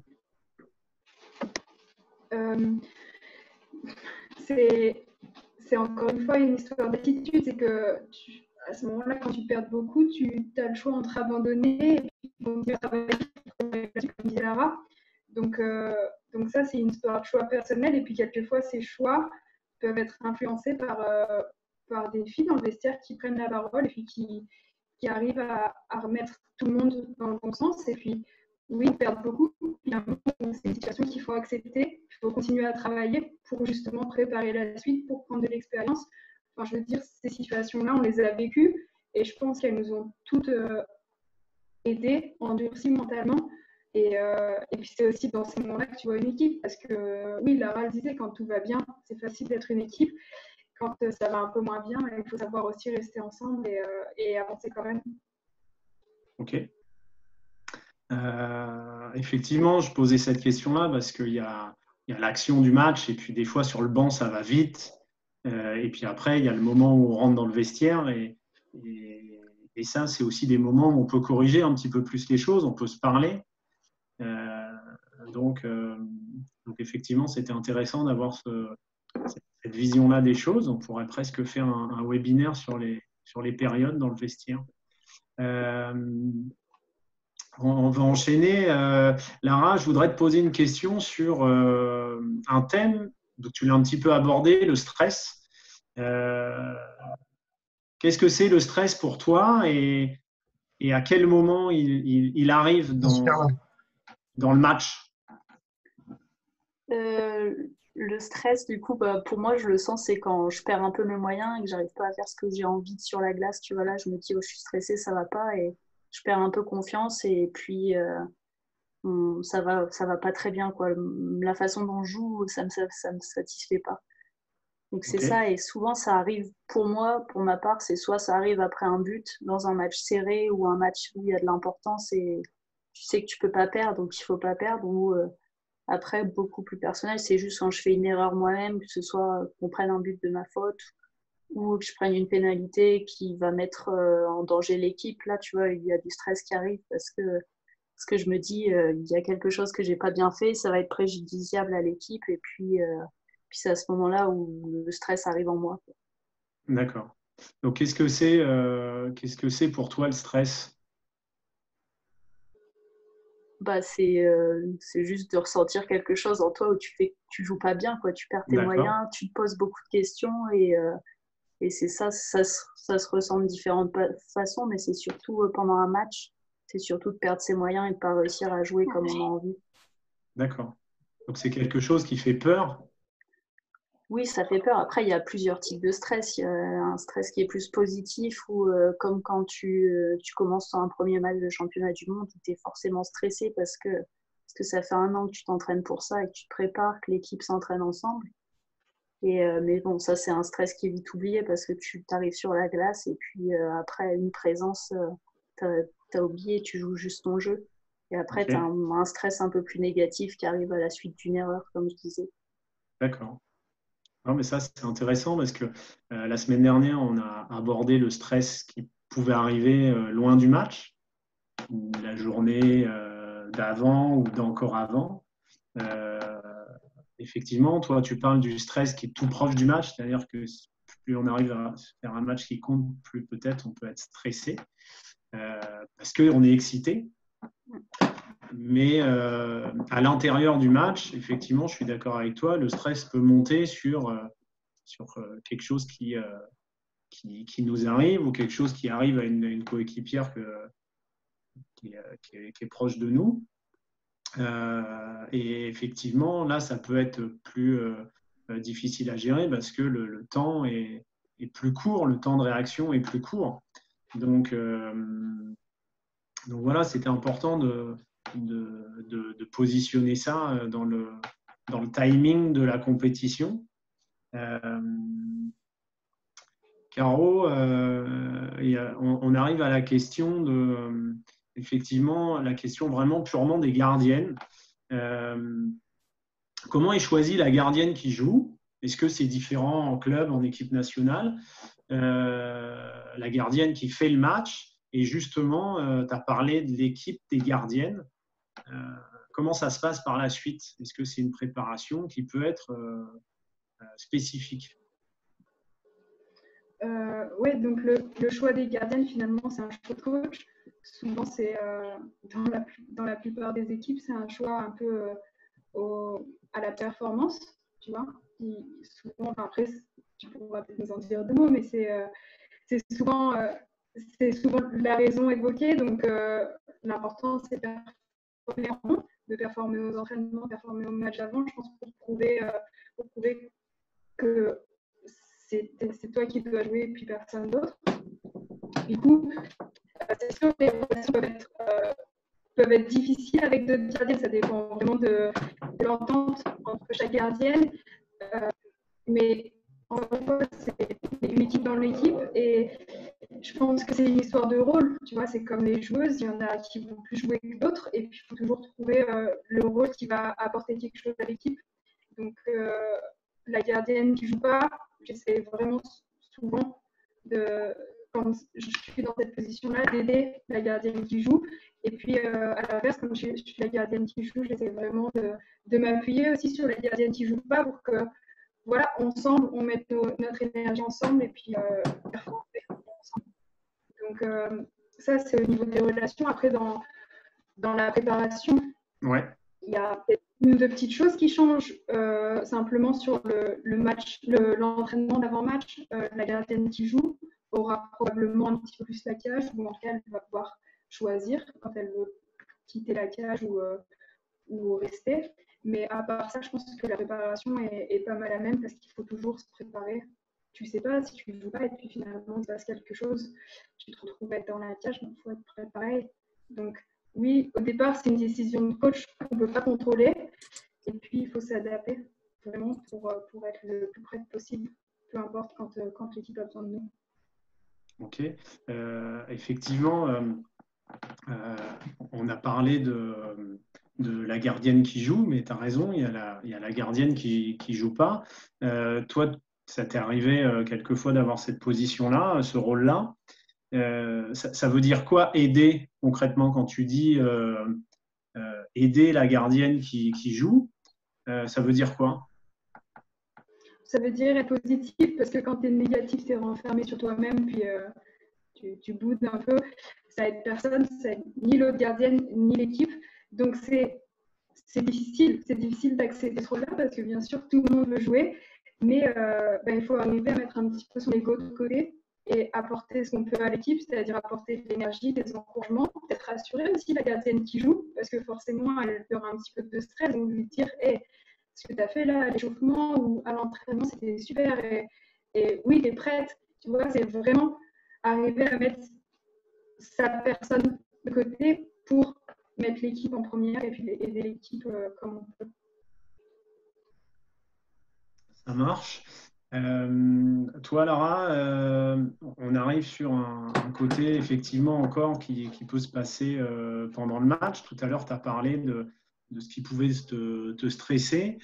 euh, C'est encore une fois une histoire d'attitude. C'est que tu, à ce moment-là, quand tu perds beaucoup, tu as le choix entre abandonner et puis continuer à travailler, comme dit Lara. Donc, euh, donc ça, c'est une histoire de choix personnel. Et puis, quelquefois, ces choix peuvent être influencés par, euh, par des filles dans le vestiaire qui prennent la parole et puis qui, qui arrivent à, à remettre tout le monde dans le bon sens. Et puis, oui, ils perdent beaucoup. C'est une situation qu'il faut accepter. Il faut continuer à travailler pour justement préparer la suite, pour prendre de l'expérience. Enfin, je veux dire, ces situations-là, on les a vécues et je pense qu'elles nous ont toutes euh, aidées, endurcies mentalement. Et, euh, et puis c'est aussi dans ces moments-là que tu vois une équipe, parce que euh, oui, Lara le disait, quand tout va bien, c'est facile d'être une équipe. Quand euh, ça va un peu moins bien, il faut savoir aussi rester ensemble et, euh, et avancer quand même. Ok. Euh, effectivement, je posais cette question-là parce qu'il y a, il y a l'action du match et puis des fois sur le banc, ça va vite. Euh, et puis après, il y a le moment où on rentre dans le vestiaire et, et, et ça, c'est aussi des moments où on peut corriger un petit peu plus les choses, on peut se parler. Euh, donc, euh, donc, effectivement, c'était intéressant d'avoir ce, cette vision-là des choses. On pourrait presque faire un, un webinaire sur les, sur les périodes dans le vestiaire. Euh, on, on va enchaîner. Euh, Lara, je voudrais te poser une question sur euh, un thème, donc tu l'as un petit peu abordé, le stress. Euh, qu'est-ce que c'est le stress pour toi et, et à quel moment il, il, il arrive dans, dans le match? Euh, Le stress, du coup, bah, pour moi, je le sens, c'est quand je perds un peu mes moyens et que j'arrive pas à faire ce que j'ai envie sur la glace. Tu vois, là, je me dis, oh, je suis stressée, ça va pas, et je perds un peu confiance, et puis euh, on- ça va, ça va pas très bien, quoi. La façon dont je joue, ça me, ça, ça me satisfait pas. Donc c'est Ok, ça, et souvent ça arrive pour moi, pour ma part, c'est soit ça arrive après un but dans un match serré ou un match où il y a de l'importance et tu sais que tu peux pas perdre, donc il faut pas perdre, ou euh, après, beaucoup plus personnel, c'est juste quand je fais une erreur moi-même, que ce soit qu'on prenne un but de ma faute ou que je prenne une pénalité qui va mettre euh, en danger l'équipe. Là, tu vois, il y a du stress qui arrive parce que, parce que je me dis, euh, il y a quelque chose que j'ai pas bien fait, ça va être préjudiciable à l'équipe. Et puis, euh, puis c'est à ce moment-là où le stress arrive en moi. d'accord. Donc, qu'est-ce que c'est euh, qu'est-ce que c'est pour toi le stress? Bah, c'est euh, c'est juste de ressentir quelque chose en toi où tu fais, tu joues pas bien, quoi. Tu perds tes D'accord, moyens, tu te poses beaucoup de questions, et, euh, Et c'est ça, ça, se- ça se ressent de différentes pa- façons, mais c'est surtout euh, pendant un match, c'est surtout de perdre ses moyens et de ne pas réussir à jouer comme on a envie. d'accord. Donc, c'est quelque chose qui fait peur. Oui, ça fait peur. Après, il y a plusieurs types de stress. Il y a un stress qui est plus positif, ou euh, comme quand tu, euh, tu commences un premier match de championnat du monde, tu es forcément stressé parce que, parce que ça fait un an que tu t'entraînes pour ça et que tu te prépares, que l'équipe s'entraîne ensemble. Et, euh, mais bon, ça, c'est un stress qui est vite oublié parce que tu arrives sur la glace et puis euh, après une présence, euh, t'as as oublié, tu joues juste ton jeu. Et après, tu as Ok, un, un stress un peu plus négatif qui arrive à la suite d'une erreur, comme je disais. d'accord. Non, mais ça, c'est intéressant parce que euh, la semaine dernière, on a abordé le stress qui pouvait arriver euh, loin du match, ou la journée euh, d'avant ou d'encore avant. Euh, Effectivement, toi, tu parles du stress qui est tout proche du match, c'est-à-dire que plus on arrive à faire un match qui compte, plus peut-être on peut être stressé euh, parce qu'on est excité. Mais euh, à l'intérieur du match, effectivement, je suis d'accord avec toi, le stress peut monter sur, euh, sur euh, quelque chose qui, euh, qui, qui, nous arrive ou quelque chose qui arrive à une, une coéquipière que, qui, qui, est, qui, est, proche de nous. Euh, et effectivement, là, ça peut être plus euh, difficile à gérer parce que le, le temps est, est, plus court, le temps de réaction est plus court. Donc, euh, donc voilà, c'était important de, de, de, de, positionner ça dans le, dans le timing de la compétition. Euh, Caro, euh, a, on, on, arrive à la question de, euh, effectivement, la question vraiment purement des gardiennes. Euh, Comment est choisie la gardienne qui joue? Est-ce que c'est différent en club, en équipe nationale? Euh, la gardienne qui fait le match, et justement, euh, tu as parlé de l'équipe des gardiennes. Euh, comment ça se passe par la suite? Est-ce que c'est une préparation qui peut être euh, spécifique? Euh, oui, donc le, le, choix des gardiennes, finalement, c'est un choix de coach. Souvent, c'est euh, dans, la, dans la plupart des équipes, c'est un choix un peu euh, au, à la performance, tu vois. Qui, souvent, enfin, après, tu pourras peut-être nous en dire deux mots, mais c'est euh, souvent, euh, souvent la raison évoquée. Donc, euh, l'important, c'est de performer en rond, de performer aux entraînements, performer au match avant, je pense, pour prouver, euh, pour prouver que c'est toi qui dois jouer et puis personne d'autre. Du coup, c'est sûr que les relations peuvent être, euh, peuvent être difficiles avec d'autres gardiennes, ça dépend vraiment de, de l'entente entre chaque gardienne. Euh, mais encore une fois, c'est une équipe dans l'équipe et je pense que c'est une histoire de rôle. Tu vois, c'est comme les joueuses, il y en a qui vont plus jouer que d'autres et puis il faut toujours trouver euh, le rôle qui va apporter quelque chose à l'équipe. Donc, euh, la gardienne qui ne joue pas, j'essaie vraiment souvent, de, quand je suis dans cette position-là, d'aider la gardienne qui joue. Et puis, euh, à l'inverse, quand je, je suis la gardienne qui joue, j'essaie vraiment de, de m'appuyer aussi sur la gardienne qui ne joue pas pour que, voilà, ensemble, on mette nos, notre énergie ensemble et puis euh, performer ensemble. Donc, euh, ça, c'est au niveau des relations. Après, dans, dans la préparation, ouais. il y a peut-être une ou deux petites choses qui changent euh, simplement sur le, le match, le, l'entraînement d'avant-match. Euh, la gardienne qui joue aura probablement un petit peu plus la cage, ou en tout cas, elle va pouvoir choisir quand elle veut quitter la cage ou, euh, ou rester. Mais à part ça, je pense que la préparation est, est pas mal la même parce qu'il faut toujours se préparer. Tu sais pas si tu ne joues pas et puis finalement il se passe quelque chose, tu te retrouves à être dans la cage, donc il faut être préparé. Donc oui, au départ, c'est une décision de coach qu'on ne peut pas contrôler. Et puis, il faut s'adapter vraiment pour, pour être le plus près possible, peu importe quand, quand l'équipe a besoin de nous. Ok. Euh, effectivement, euh, euh, on a parlé de, de la gardienne qui joue, mais tu as raison, il y a la, il y a la gardienne qui ne joue pas. Euh, toi, ça t'est arrivé euh, quelquefois d'avoir cette position-là, ce rôle-là. Euh, ça, ça veut dire quoi aider concrètement quand tu dis euh, euh, aider la gardienne qui, qui joue? Euh, ça veut dire quoi? Ça veut dire être positif parce que quand tu es négatif, tu es renfermé sur toi-même, puis euh, tu, tu boudes un peu. Ça aide personne, ça aide ni l'autre gardienne, ni l'équipe. Donc c'est, c'est difficile, c'est difficile d'accepter ce rôle-là parce que bien sûr, tout le monde veut jouer, mais euh, ben, il faut arriver à mettre un petit peu son ego de côté et apporter ce qu'on peut à l'équipe, c'est-à-dire apporter de l'énergie, des encouragements, peut-être rassurer aussi la gardienne qui joue, parce que forcément, elle aura un petit peu de stress, donc lui dire hey, « ce que tu as fait là, à l'échauffement ou à l'entraînement, c'était super, et, et oui, tu es prête », tu vois, c'est vraiment arriver à mettre sa personne de côté pour mettre l'équipe en première et puis aider l'équipe euh, comme on peut. Ça marche. Euh, toi, Lara, euh, on arrive sur un, un côté effectivement encore qui, qui peut se passer euh, pendant le match. Tout à l'heure, tu as parlé de, de ce qui pouvait te, te stresser.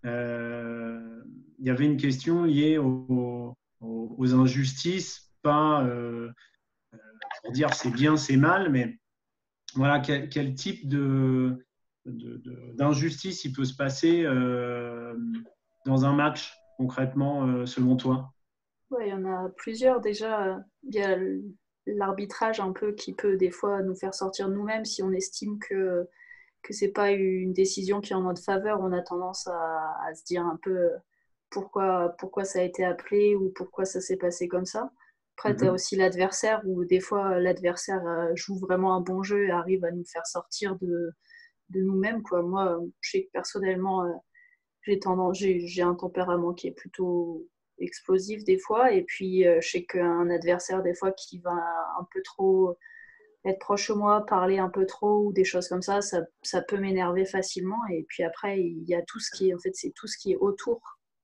Euh, il y avait une question liée au- au- aux injustices, pas euh, pour dire c'est bien, c'est mal, mais voilà, quel, quel type de, de- de- d'injustice il peut se passer euh, dans un match concrètement, euh, selon toi? Ouais, il y en a plusieurs déjà. Il y a l'arbitrage un peu qui peut des fois nous faire sortir nous-mêmes si on estime que que c'est pas une décision qui est en notre faveur. On a tendance à, à se dire un peu pourquoi pourquoi ça a été appelé ou pourquoi ça s'est passé comme ça. Après, tu as Mhm. aussi l'adversaire où des fois l'adversaire euh, joue vraiment un bon jeu et arrive à nous faire sortir de, de nous-mêmes, quoi. Moi, je sais que personnellement, euh, j'ai tendance, j'ai, j'ai un tempérament qui est plutôt explosif des fois, et puis euh, je sais qu'un adversaire des fois qui va un peu trop être proche de moi, parler un peu trop ou des choses comme ça, ça, ça peut m'énerver facilement. Et puis après, il y a tout ce qui est, en fait, c'est tout ce qui est autour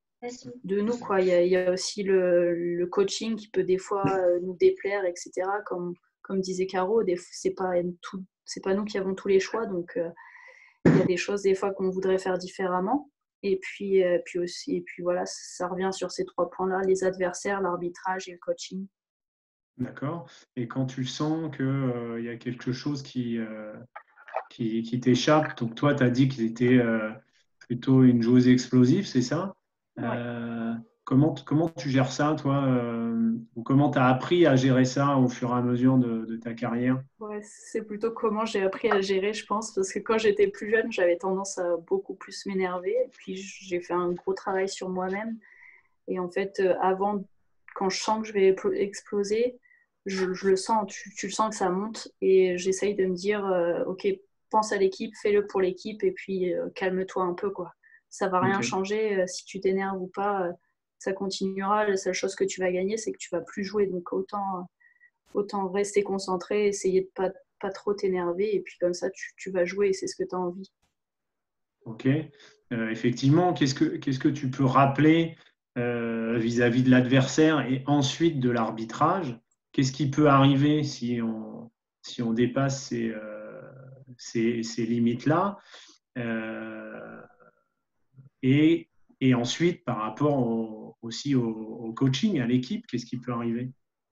de nous, quoi. Il y a, il y a aussi le, le coaching qui peut des fois euh, nous déplaire, et cetera. Comme, comme disait Caro, des fois, c'est pas tout, c'est pas nous qui avons tous les choix, donc euh, il y a des choses des fois qu'on voudrait faire différemment. Et puis, euh, puis aussi, et puis voilà, ça revient sur ces trois points-là, les adversaires, l'arbitrage et le coaching. D'accord. Et quand tu sens qu'il euh, y a quelque chose qui, euh, qui, qui t'échappe, donc toi, tu as dit que c'était euh, plutôt une joueuse explosive, c'est ça? Ouais. Euh, comment, comment tu gères ça, toi? euh, ou comment tu as appris à gérer ça au fur et à mesure de, de ta carrière? Ouais, c'est plutôt comment j'ai appris à gérer, je pense, parce que quand j'étais plus jeune, j'avais tendance à beaucoup plus m'énerver. Et puis j'ai fait un gros travail sur moi-même. Et en fait, euh, avant, quand je sens que je vais exploser, je, je le sens, tu, tu, le sens que ça monte. Et j'essaye de me dire, euh, ok, pense à l'équipe, fais-le pour l'équipe, et puis euh, calme-toi un peu, quoi. Ça va rien Ok. changer. Euh, si tu t'énerves ou pas, euh, ça continuera. La seule chose que tu vas gagner, c'est que tu vas plus jouer. Donc autant autant rester concentré, essayer de pas, pas trop t'énerver, et puis comme ça, tu, tu vas jouer et c'est ce que tu as envie. Ok. Euh, effectivement, qu'est-ce que, qu'est-ce que tu peux rappeler euh, vis-à-vis de l'adversaire et ensuite de l'arbitrage? Qu'est-ce qui peut arriver si on, si on dépasse ces, euh, ces, ces limites-là? Euh, et, et ensuite, par rapport au- aussi au, au coaching, à l'équipe, qu'est-ce qui peut arriver?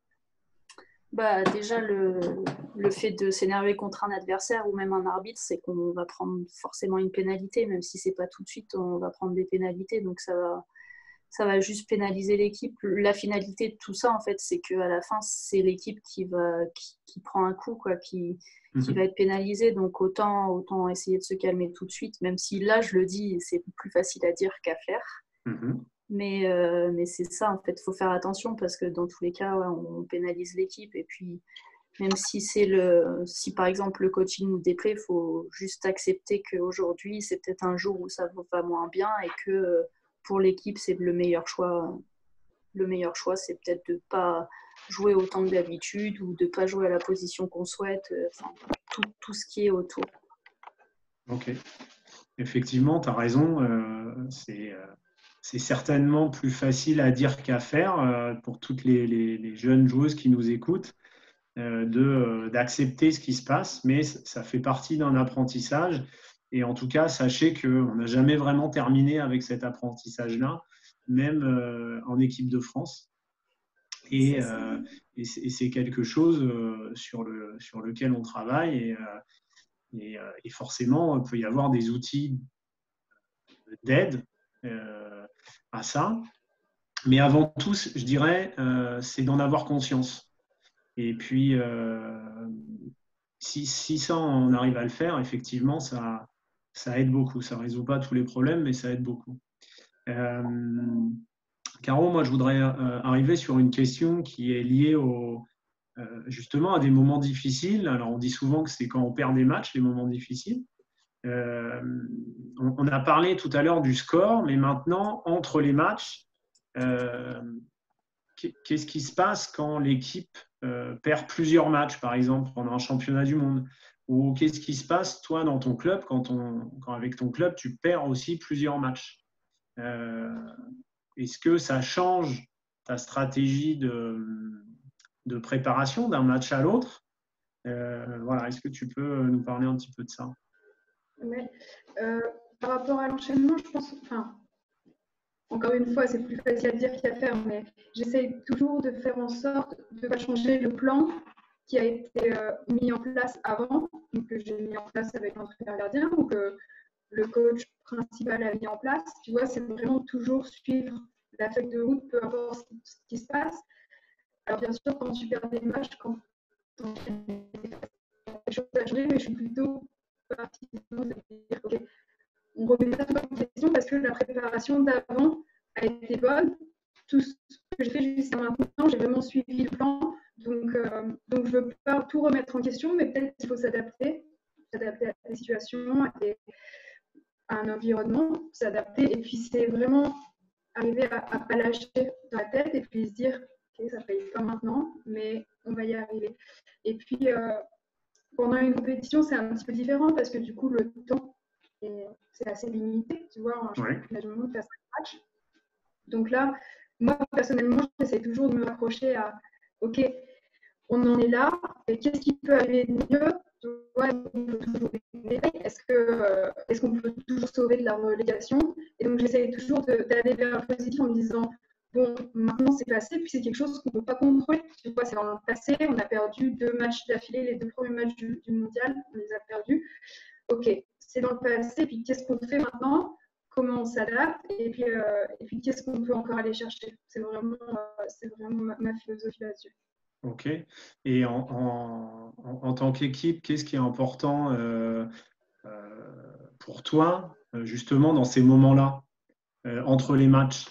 Bah, déjà, le, le fait de s'énerver contre un adversaire ou même un arbitre, c'est qu'on va prendre forcément une pénalité, même si c'est pas tout de suite, on va prendre des pénalités, donc ça va, ça va juste pénaliser l'équipe. La finalité de tout ça, en fait, c'est qu'à la fin, c'est l'équipe qui, va, qui, qui prend un coup, quoi, qui, qui va Mhm. être pénalisée. Donc autant, autant essayer de se calmer tout de suite, même si là, je le dis, c'est plus facile à dire qu'à faire. Mhm. Mais, euh, mais c'est ça, en fait, il faut faire attention parce que dans tous les cas, ouais, on pénalise l'équipe. Et puis, Même si c'est le, si par exemple le coaching nous déplaît, il faut juste accepter qu'aujourd'hui c'est peut-être un jour où ça va moins bien et que pour l'équipe c'est le meilleur choix. Le meilleur choix, c'est peut-être de ne pas jouer autant que d'habitude ou de ne pas jouer à la position qu'on souhaite. Enfin, tout, tout ce qui est autour. Ok. Effectivement, tu as raison. Euh, c'est, euh, c'est certainement plus facile à dire qu'à faire euh, pour toutes les, les, les jeunes joueuses qui nous écoutent. Euh, de, euh, d'accepter ce qui se passe, mais ça fait partie d'un apprentissage. Et en tout cas, sachez qu'on n'a jamais vraiment terminé avec cet apprentissage-là, même euh, en équipe de France. Et, euh, et, c'est, et c'est quelque chose euh, sur, le, sur lequel on travaille. Et, euh, et, euh, et forcément, il peut y avoir des outils d'aide euh, à ça. Mais avant tout, je dirais, euh, c'est d'en avoir conscience. Et puis, euh, si, si ça, on arrive à le faire, effectivement, ça, ça aide beaucoup. Ça ne résout pas tous les problèmes, mais ça aide beaucoup. Euh, Caro, moi, je voudrais euh, arriver sur une question qui est liée au, euh, justement à des moments difficiles. Alors, on dit souvent que c'est quand on perd des matchs, les moments difficiles. Euh, on, on a parlé tout à l'heure du score, mais maintenant, entre les matchs, euh, qu'est-ce qui se passe quand l'équipe euh, perd plusieurs matchs, par exemple, pendant un championnat du monde? Ou qu'est-ce qui se passe, toi, dans ton club, quand, on, quand avec ton club, tu perds aussi plusieurs matchs? euh, Est-ce que ça change ta stratégie de, de préparation d'un match à l'autre? euh, Voilà, est-ce que tu peux nous parler un petit peu de ça? Ouais. Euh, par rapport à l'enchaînement, je pense, enfin, encore une fois, c'est plus facile à dire qu'à faire, mais j'essaie toujours de faire en sorte de ne pas changer le plan qui a été euh, mis en place avant, que j'ai mis en place avec l'entraîneur gardien ou que le coach principal a mis en place. Tu vois, c'est vraiment toujours suivre la feuille de route, peu importe ce qui se passe. Alors bien sûr, quand tu perds des matchs, quand des choses à changer, mais je suis plutôt partie de dire, ok, on remet pas tout en question parce que la préparation d'avant a été bonne. Tout ce que j'ai fait jusqu'à maintenant, j'ai vraiment suivi le plan. Donc, euh, donc je ne veux pas tout remettre en question, mais peut-être qu'il faut s'adapter, s'adapter à des situations, à, des, à un environnement, s'adapter. Et puis, c'est vraiment arriver à ne pas lâcher dans la tête et puis se dire, ok, ça ne paye pas maintenant, mais on va y arriver. Et puis, euh, pendant une compétition, c'est un petit peu différent parce que du coup, le temps, c'est assez limité, tu vois, en championnat du monde, faire cinq matchs. Donc là, moi, personnellement, j'essaie toujours de me raccrocher à, ok, on en est là, et qu'est-ce qui peut aller de mieux? Tu vois, est-ce que, euh, est-ce qu'on peut toujours sauver de la relégation? Et donc, j'essaie toujours d'aller vers le positif en me disant, bon, maintenant c'est passé, puis c'est quelque chose qu'on ne peut pas contrôler. Tu vois, c'est dans le passé, on a perdu deux matchs d'affilée, les deux premiers matchs du, du mondial, on les a perdus. Ok, c'est dans le passé, puis qu'est-ce qu'on fait maintenant? Comment on s'adapte? Et puis, euh, et puis qu'est-ce qu'on peut encore aller chercher? C'est vraiment, euh, c'est vraiment ma, ma philosophie là-dessus. Ok. Et en, en, en, en tant qu'équipe, qu'est-ce qui est important euh, euh, pour toi, justement, dans ces moments-là, euh, entre les matchs?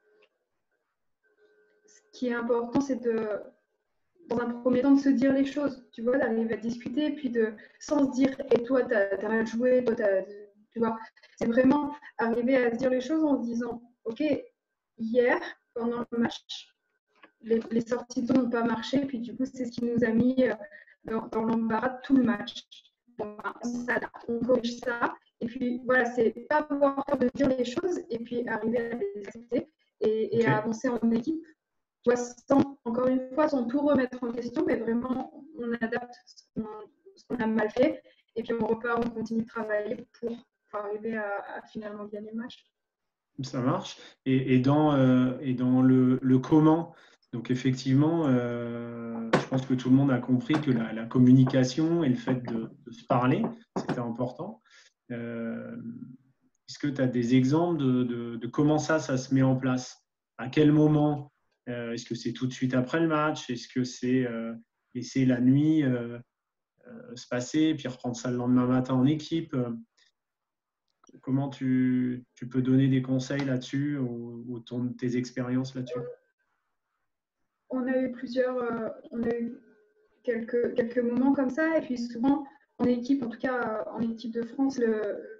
Ce qui est important, c'est de, dans un premier temps, de se dire les choses, tu vois, d'arriver à discuter, puis de, sans se dire, et toi, t'as as mal joué, toi, t'as, tu vois, c'est vraiment arriver à se dire les choses en se disant, ok, hier, pendant le match, les, les sorties de zone n'ont pas marché, puis du coup, c'est ce qui nous a mis dans, dans l'embarras tout le match. Bon, ben, on s'adapte, on corrige ça, et puis voilà, c'est pas avoir peur de dire les choses, et puis arriver à les accepter et, et okay. à avancer en équipe. Tu vois, sans, encore une fois, sans tout remettre en question, mais vraiment, on adapte ce qu'on, ce qu'on a mal fait, et puis on repart, on continue de travailler pour, pour arriver à, à finalement gagner le match. Ça marche. Et, et dans, euh, et dans le, le comment, donc effectivement, euh, je pense que tout le monde a compris que la, la communication et le fait de, de se parler, c'était important. Euh, est-ce que tu as des exemples de, de, de comment ça, ça se met en place? À quel moment? euh, Est-ce que c'est tout de suite après le match? Est-ce que c'est euh, laisser la nuit euh, euh, se passer, puis reprendre ça le lendemain matin en équipe? Comment tu, tu peux donner des conseils là-dessus ou, ou ton, tes expériences là-dessus? On a eu plusieurs, euh, on a eu quelques, quelques moments comme ça. Et puis souvent, en équipe, en tout cas en équipe de France, le,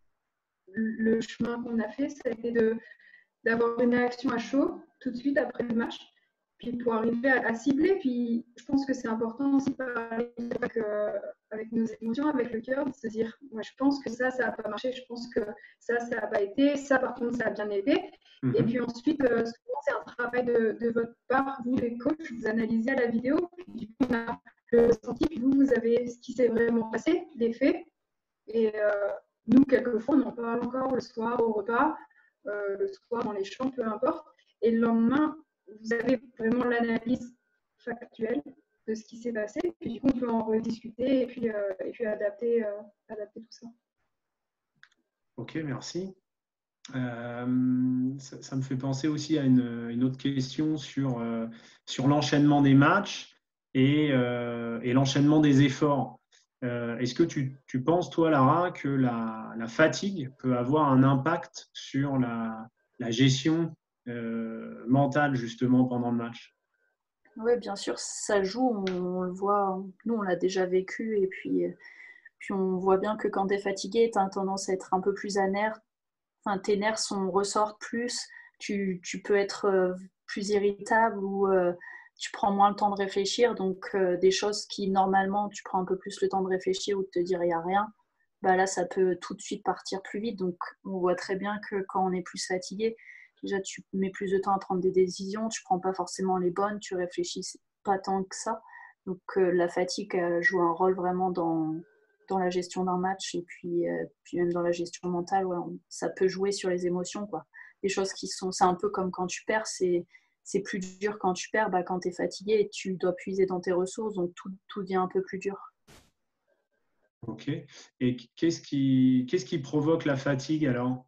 le chemin qu'on a fait, ça a été de, d'avoir une réaction à chaud tout de suite après le match, puis pour arriver à, à cibler. Puis je pense que c'est important aussi de parler avec, euh, avec nos émotions, avec le cœur, de se dire, moi je pense que ça, ça n'a pas marché, je pense que ça, ça n'a pas été, ça par contre, ça a bien été. Mm-hmm. Et puis ensuite, euh, souvent, c'est un travail de, de votre part, vous les coachs, vous analysez à la vidéo, puis on a le ressenti, puis vous, vous avez ce qui s'est vraiment passé, les faits. Et euh, nous, quelquefois, on en parle encore le soir au repas, euh, le soir dans les champs, peu importe. Et le lendemain, vous avez vraiment l'analyse factuelle de ce qui s'est passé. Puis du coup, on peut en rediscuter et puis, euh, et puis adapter, euh, adapter tout ça. Ok, merci. Euh, ça, ça me fait penser aussi à une, une autre question sur, euh, sur l'enchaînement des matchs et, euh, et l'enchaînement des efforts. Euh, est-ce que tu, tu penses, toi, Lara, que la, la fatigue peut avoir un impact sur la, la gestion euh, mentale, justement, pendant le match? Oui, bien sûr, ça joue, on, on le voit, nous, on l'a déjà vécu, et puis, puis on voit bien que quand tu es fatigué, tu as tendance à être un peu plus amer, enfin, tes nerfs sont, ressortent plus, tu, tu peux être plus irritable ou euh, tu prends moins le temps de réfléchir, donc euh, des choses qui normalement tu prends un peu plus le temps de réfléchir ou de te dire il n'y a rien, bah là ça peut tout de suite partir plus vite. Donc on voit très bien que quand on est plus fatigué, déjà tu mets plus de temps à prendre des décisions, tu prends pas forcément les bonnes, tu réfléchis pas tant que ça. Donc euh, la fatigue euh, joue un rôle vraiment dans, dans la gestion d'un match et puis, euh, puis même dans la gestion mentale, ouais, on, ça peut jouer sur les émotions, quoi. Des choses qui sont, c'est un peu comme quand tu perds, c'est c'est plus dur quand tu perds, bah, quand tu es fatigué, tu dois puiser dans tes ressources, donc tout, tout devient un peu plus dur. Ok. Et qu'est-ce qui, qu'est-ce qui provoque la fatigue alors?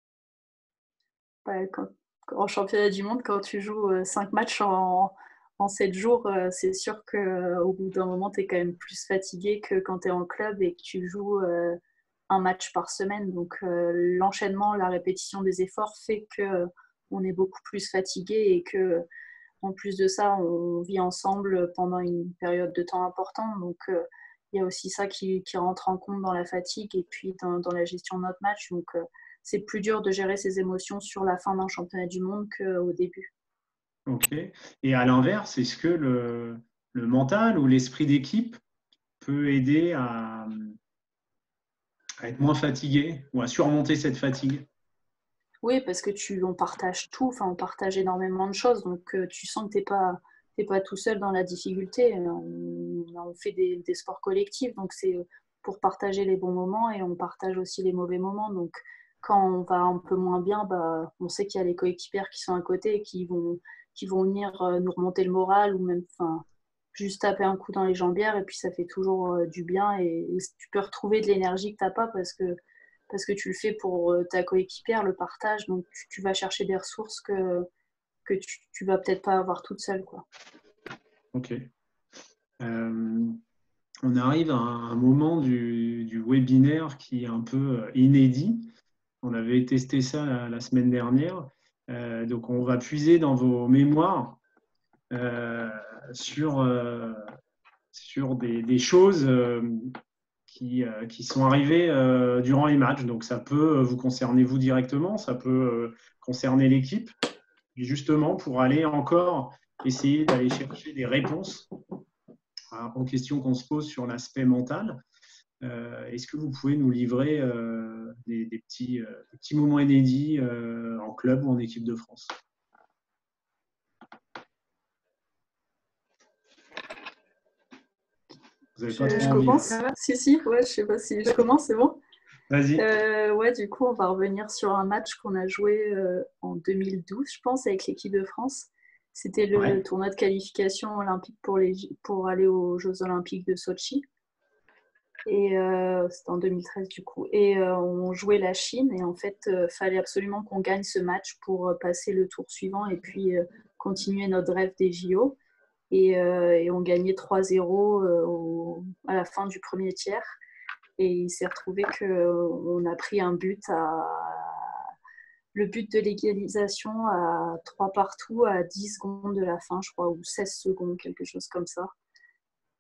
Bah, quand, en championnat du monde, quand tu joues cinq matchs en, en sept jours, euh, c'est sûr qu'au euh, bout d'un moment, tu es quand même plus fatigué que quand tu es en club et que tu joues euh, un match par semaine. Donc euh, l'enchaînement, la répétition des efforts fait qu'on est beaucoup plus fatigué et que en plus de ça, on vit ensemble pendant une période de temps importante. Donc, euh, il y a aussi ça qui, qui rentre en compte dans la fatigue et puis dans, dans la gestion de notre match. Donc, euh, c'est plus dur de gérer ses émotions sur la fin d'un championnat du monde qu'au début. Ok. Et à l'inverse, est-ce que le, le mental ou l'esprit d'équipe peut aider à, à être moins fatigué ou à surmonter cette fatigue? Oui, parce que tu, on partage tout, enfin, on partage énormément de choses, donc euh, tu sens que tu n'es pas, t'es pas tout seul dans la difficulté. On, on fait des, des sports collectifs, donc c'est pour partager les bons moments et on partage aussi les mauvais moments. Donc quand on va un peu moins bien, bah, on sait qu'il y a les coéquipières qui sont à côté et qui vont, qui vont venir euh, nous remonter le moral ou même enfin, juste taper un coup dans les jambières et puis ça fait toujours euh, du bien et, et tu peux retrouver de l'énergie que tu n'as pas parce que parce que tu le fais pour ta coéquipière, le partage, donc tu, tu vas chercher des ressources que, que tu, tu vas peut-être pas avoir toute seule, quoi. Ok. Euh, on arrive à un moment du, du webinaire qui est un peu inédit. On avait testé ça la, la semaine dernière. Euh, donc, on va puiser dans vos mémoires euh, sur, euh, sur des, des choses euh, qui, euh, qui sont arrivées euh, durant les matchs. Donc, ça peut vous concerner vous directement, ça peut euh, concerner l'équipe. Et justement, pour aller encore essayer d'aller chercher des réponses aux questions qu'on se pose sur l'aspect mental. Euh, est-ce que vous pouvez nous livrer euh, des, des, petits, euh, des petits moments inédits euh, en club ou en équipe de France? Vous n'avez pas je, trop je envie, commence là. Si, si, ouais, je sais pas si je commence, c'est bon. Vas-y. Euh, ouais, du coup, on va revenir sur un match qu'on a joué euh, en deux mille douze, je pense, avec l'équipe de France. C'était le Ouais. tournoi de qualification olympique pour, les, pour aller aux Jeux Olympiques de Sochi. Et euh, c'était en deux mille treize du coup. Et euh, on jouait la Chine et en fait, il euh, fallait absolument qu'on gagne ce match pour euh, passer le tour suivant et puis euh, continuer notre rêve des J O. Et, euh, et on gagnait trois zéro euh, au, à la fin du premier tiers. Et il s'est retrouvé qu'on a pris un but à le but de l'égalisation à trois partout à dix secondes de la fin, je crois, ou seize secondes, quelque chose comme ça.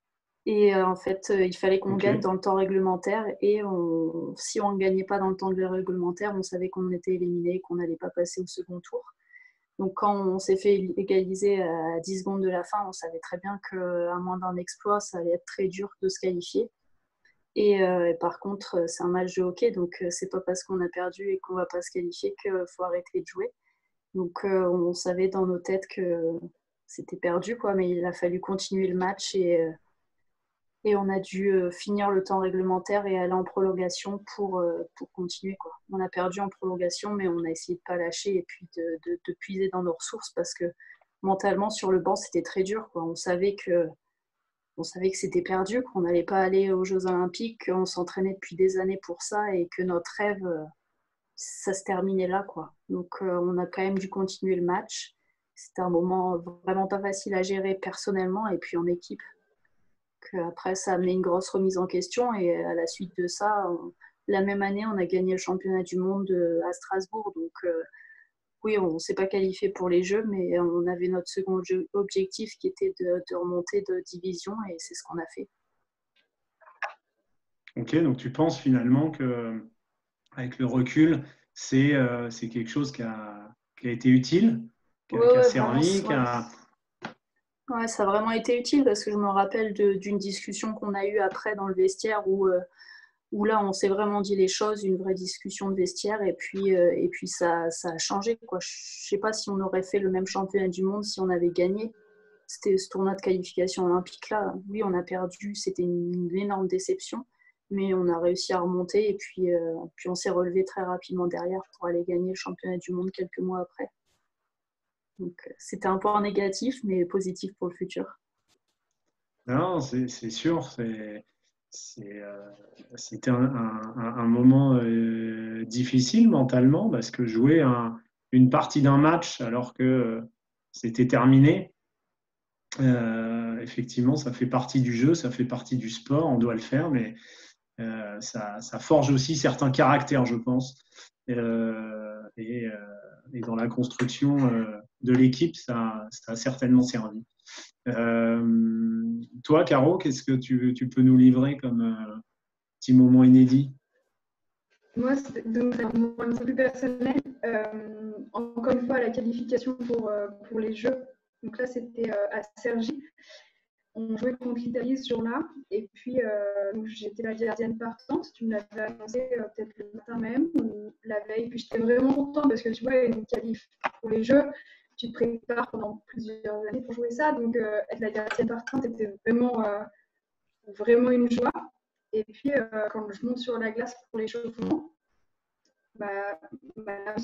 Et euh, en fait, euh, il fallait qu'on Ok. gagne dans le temps réglementaire. Et on, si on ne gagnait pas dans le temps réglementaire, on savait qu'on était éliminé, qu'on n'allait pas passer au second tour. Donc quand on s'est fait égaliser à dix secondes de la fin, on savait très bien qu'à moins d'un exploit, ça allait être très dur de se qualifier. Et, euh, et par contre, c'est un match de hockey, donc euh, c'est pas parce qu'on a perdu et qu'on va pas se qualifier qu'il faut arrêter de jouer. Donc euh, on savait dans nos têtes que c'était perdu, quoi, mais il a fallu continuer le match et, euh, et on a dû euh, finir le temps réglementaire et aller en prolongation pour, euh, pour continuer, quoi. On a perdu en prolongation, mais on a essayé de pas lâcher et puis de, de, de puiser dans nos ressources parce que mentalement sur le banc c'était très dur, quoi. On savait que on savait que c'était perdu, qu'on n'allait pas aller aux Jeux Olympiques, qu'on s'entraînait depuis des années pour ça et que notre rêve, euh, ça se terminait là, quoi. Donc, euh, on a quand même dû continuer le match. C'était un moment vraiment pas facile à gérer personnellement et puis en équipe. Que après, ça a amené une grosse remise en question et à la suite de ça, on- la même année, on a gagné le championnat du monde euh, à Strasbourg. Donc, euh, oui, on ne s'est pas qualifié pour les Jeux, mais on avait notre second objectif qui était de, de remonter de division et c'est ce qu'on a fait. Ok, donc tu penses finalement que avec le recul, c'est euh, c'est quelque chose qui a, qui a été utile, qui a, Ouais, qui a ouais, vraiment, servi, qui ouais. a... Ouais, ça a vraiment été utile parce que je me rappelle de- d'une discussion qu'on a eue après dans le vestiaire où, euh, où là, on s'est vraiment dit les choses, une vraie discussion de vestiaire et puis, euh, et puis ça, ça a changé, quoi. Je ne sais pas si on aurait fait le même championnat du monde si on avait gagné. C'était ce tournoi de qualification olympique là. Oui, on a perdu, c'était une, une énorme déception, mais on a réussi à remonter et puis, euh, puis on s'est relevé très rapidement derrière pour aller gagner le championnat du monde quelques mois après. Donc c'était un point négatif, mais positif pour le futur. Non, c'est c'est sûr, c'est, c'est, euh, c'était un, un- un- un moment euh, difficile mentalement parce que jouer un- une partie d'un match alors que euh, c'était terminé, euh, effectivement, ça fait partie du jeu, ça fait partie du sport, on doit le faire, mais euh, ça, ça forge aussi certains caractères, je pense. Euh, et, euh, et dans la construction euh, de l'équipe, ça, ça a certainement servi. Euh, toi, Caro, qu'est-ce que tu, tu peux nous livrer comme euh, petit moment inédit? Moi, c'est donc, c'est un moment un peu plus personnel. Euh, encore une fois, la qualification pour, euh, pour les Jeux. Donc là, c'était euh, à Cergy. On jouait contre l'Italie ce jour-là. Et puis, euh, donc, j'étais la gardienne partante. Tu me l'avais annoncé euh, peut-être le matin même ou la veille. Puis j'étais vraiment contente parce que tu vois, une qualif pour les Jeux, tu te prépares pendant plusieurs années pour jouer ça. Donc, euh, être la gardienne partante était vraiment, euh, vraiment une joie. Et puis, euh, quand je monte sur la glace pour l'échauffement, bah, bah,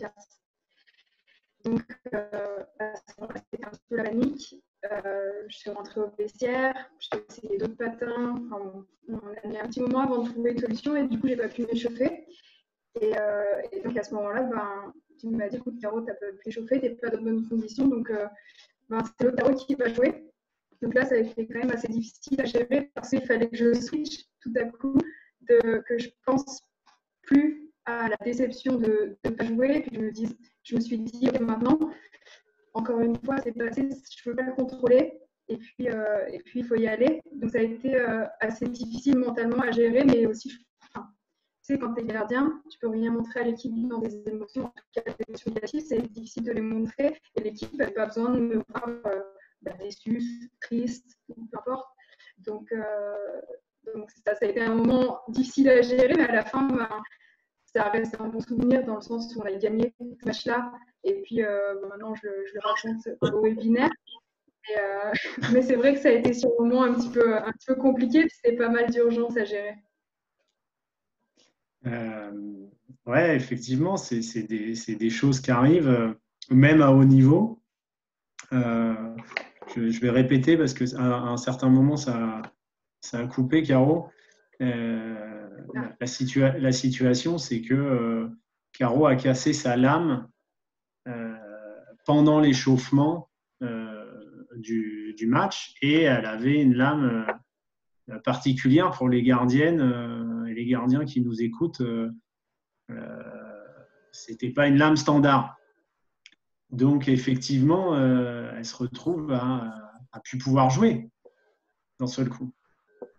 donc, euh, c'était un peu la panique. Euh, je suis rentrée au vestiaire, j'ai essayé d'autres patins. Enfin, on a mis un petit moment avant de trouver une solution et du coup, j'ai pas pu m'échauffer. Et, euh, et donc, à ce moment-là, ben, tu m'as dit, écoute, Caro, t'as pas pu t'échauffer, t'es pas dans de bonnes conditions, donc euh, ben, c'est l'autre Caro qui va jouer. Donc là, ça a été quand même assez difficile à gérer parce qu'il fallait que je switch tout à coup, de, que je pense plus à la déception de ne pas jouer. Puis je me, dis, je me suis dit, ok, maintenant, encore une fois, c'est passé, je ne peux pas le contrôler. Et puis, euh, et puis, il faut y aller. Donc, ça a été euh, assez difficile mentalement à gérer, mais aussi, enfin, tu sais, quand tu es gardien, tu peux rien montrer à l'équipe dans des émotions, en tout cas des émotions négatives, c'est difficile de les montrer. Et l'équipe n'a pas besoin de me voir euh, bah, déçue, triste, peu importe. Donc, euh, donc ça, ça a été un moment difficile à gérer, mais à la fin, ben, ça reste un bon souvenir dans le sens où on a gagné ce match-là. Et puis euh, bon, maintenant, je, je le raconte au webinaire. Et, euh, mais c'est vrai que ça a été sur le moment un petit peu, un petit peu compliqué, puis c'était pas mal d'urgence à gérer. Euh, ouais, effectivement, c'est c'est des, c'est des choses qui arrivent, euh, même à haut niveau. Euh, je, je vais répéter parce qu'à un certain moment, ça, ça a coupé, Caro. Euh, la, la, situa la situation, c'est que euh, Caro a cassé sa lame euh, pendant l'échauffement euh, du, du match et elle avait une lame euh, particulière pour les gardiennes euh, et les gardiens qui nous écoutent. Euh, euh, C'était pas une lame standard. Donc effectivement, euh, elle se retrouve à, à plus pouvoir jouer d'un seul coup.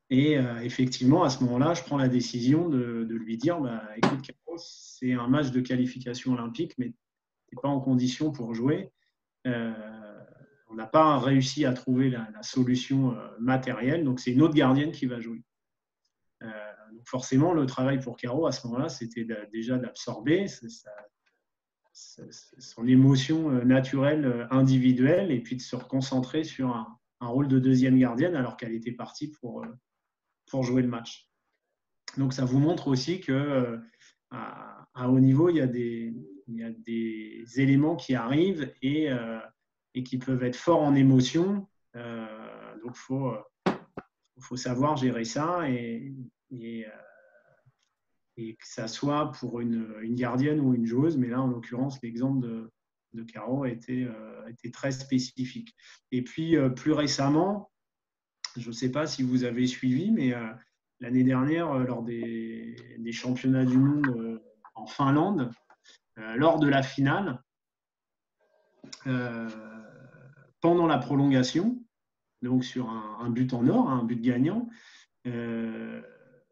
Et euh, effectivement, à ce moment-là, je prends la décision de, de lui dire bah, écoute, Caro, c'est un match de qualification olympique, mais tu n'es pas en condition pour jouer. Euh, on n'a pas réussi à trouver la, la solution euh, matérielle, donc c'est une autre gardienne qui va jouer. Euh, donc forcément, le travail pour Caro à ce moment-là, c'était de, déjà d'absorber sa, sa, son émotion naturelle, individuelle, et puis de se reconcentrer sur un, un rôle de deuxième gardienne alors qu'elle était partie pour, pour jouer le match. Donc ça vous montre aussi que à, à haut niveau, il y a des, il y a des éléments qui arrivent et, euh, et qui peuvent être forts en émotion. Euh, donc il faut, faut savoir gérer ça et, et, euh, et que ça soit pour une, une gardienne ou une joueuse. Mais là, en l'occurrence, l'exemple de, de Caro était, euh, était très spécifique. Et puis, euh, plus récemment, je ne sais pas si vous avez suivi, mais euh, l'année dernière, euh, lors des, des championnats du monde euh, en Finlande, euh, lors de la finale, euh, pendant la prolongation, donc sur un, un but en or, un but gagnant, euh,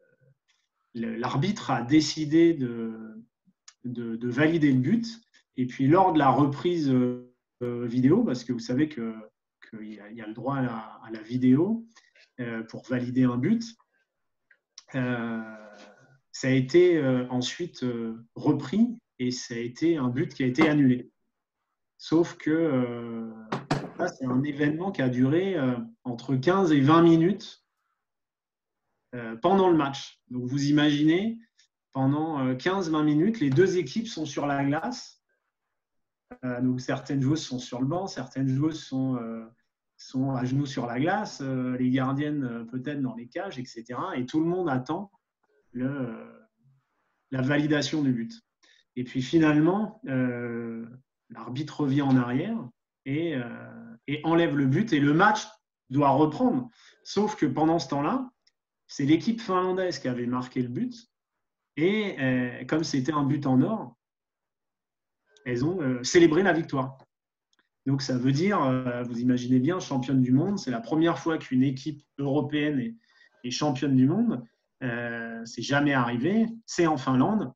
l'arbitre a décidé de, de, de, valider le but. Et puis lors de la reprise euh, vidéo, parce que vous savez qu'il que y, a, y a le droit à la, à la vidéo euh, pour valider un but, euh, ça a été euh, ensuite euh, repris et ça a été un but qui a été annulé. Sauf que euh, là, c'est un événement qui a duré euh, entre quinze et vingt minutes euh, pendant le match. Donc vous imaginez, pendant quinze à vingt minutes, les deux équipes sont sur la glace. Euh, donc certaines joueuses sont sur le banc, certaines joueuses sont, euh, sont à genoux sur la glace, euh, les gardiennes euh, peut-être dans les cages, et cetera. Et tout le monde attend le, euh, la validation du but. Et puis finalement, euh, l'arbitre revient en arrière et, euh, et enlève le but et le match doit reprendre. Sauf que pendant ce temps-là, c'est l'équipe finlandaise qui avait marqué le but et euh, comme c'était un but en or, elles ont euh, célébré la victoire. Donc ça veut dire, euh, vous imaginez bien, championne du monde, c'est la première fois qu'une équipe européenne est, est championne du monde. Euh, c'est jamais arrivé, c'est en Finlande.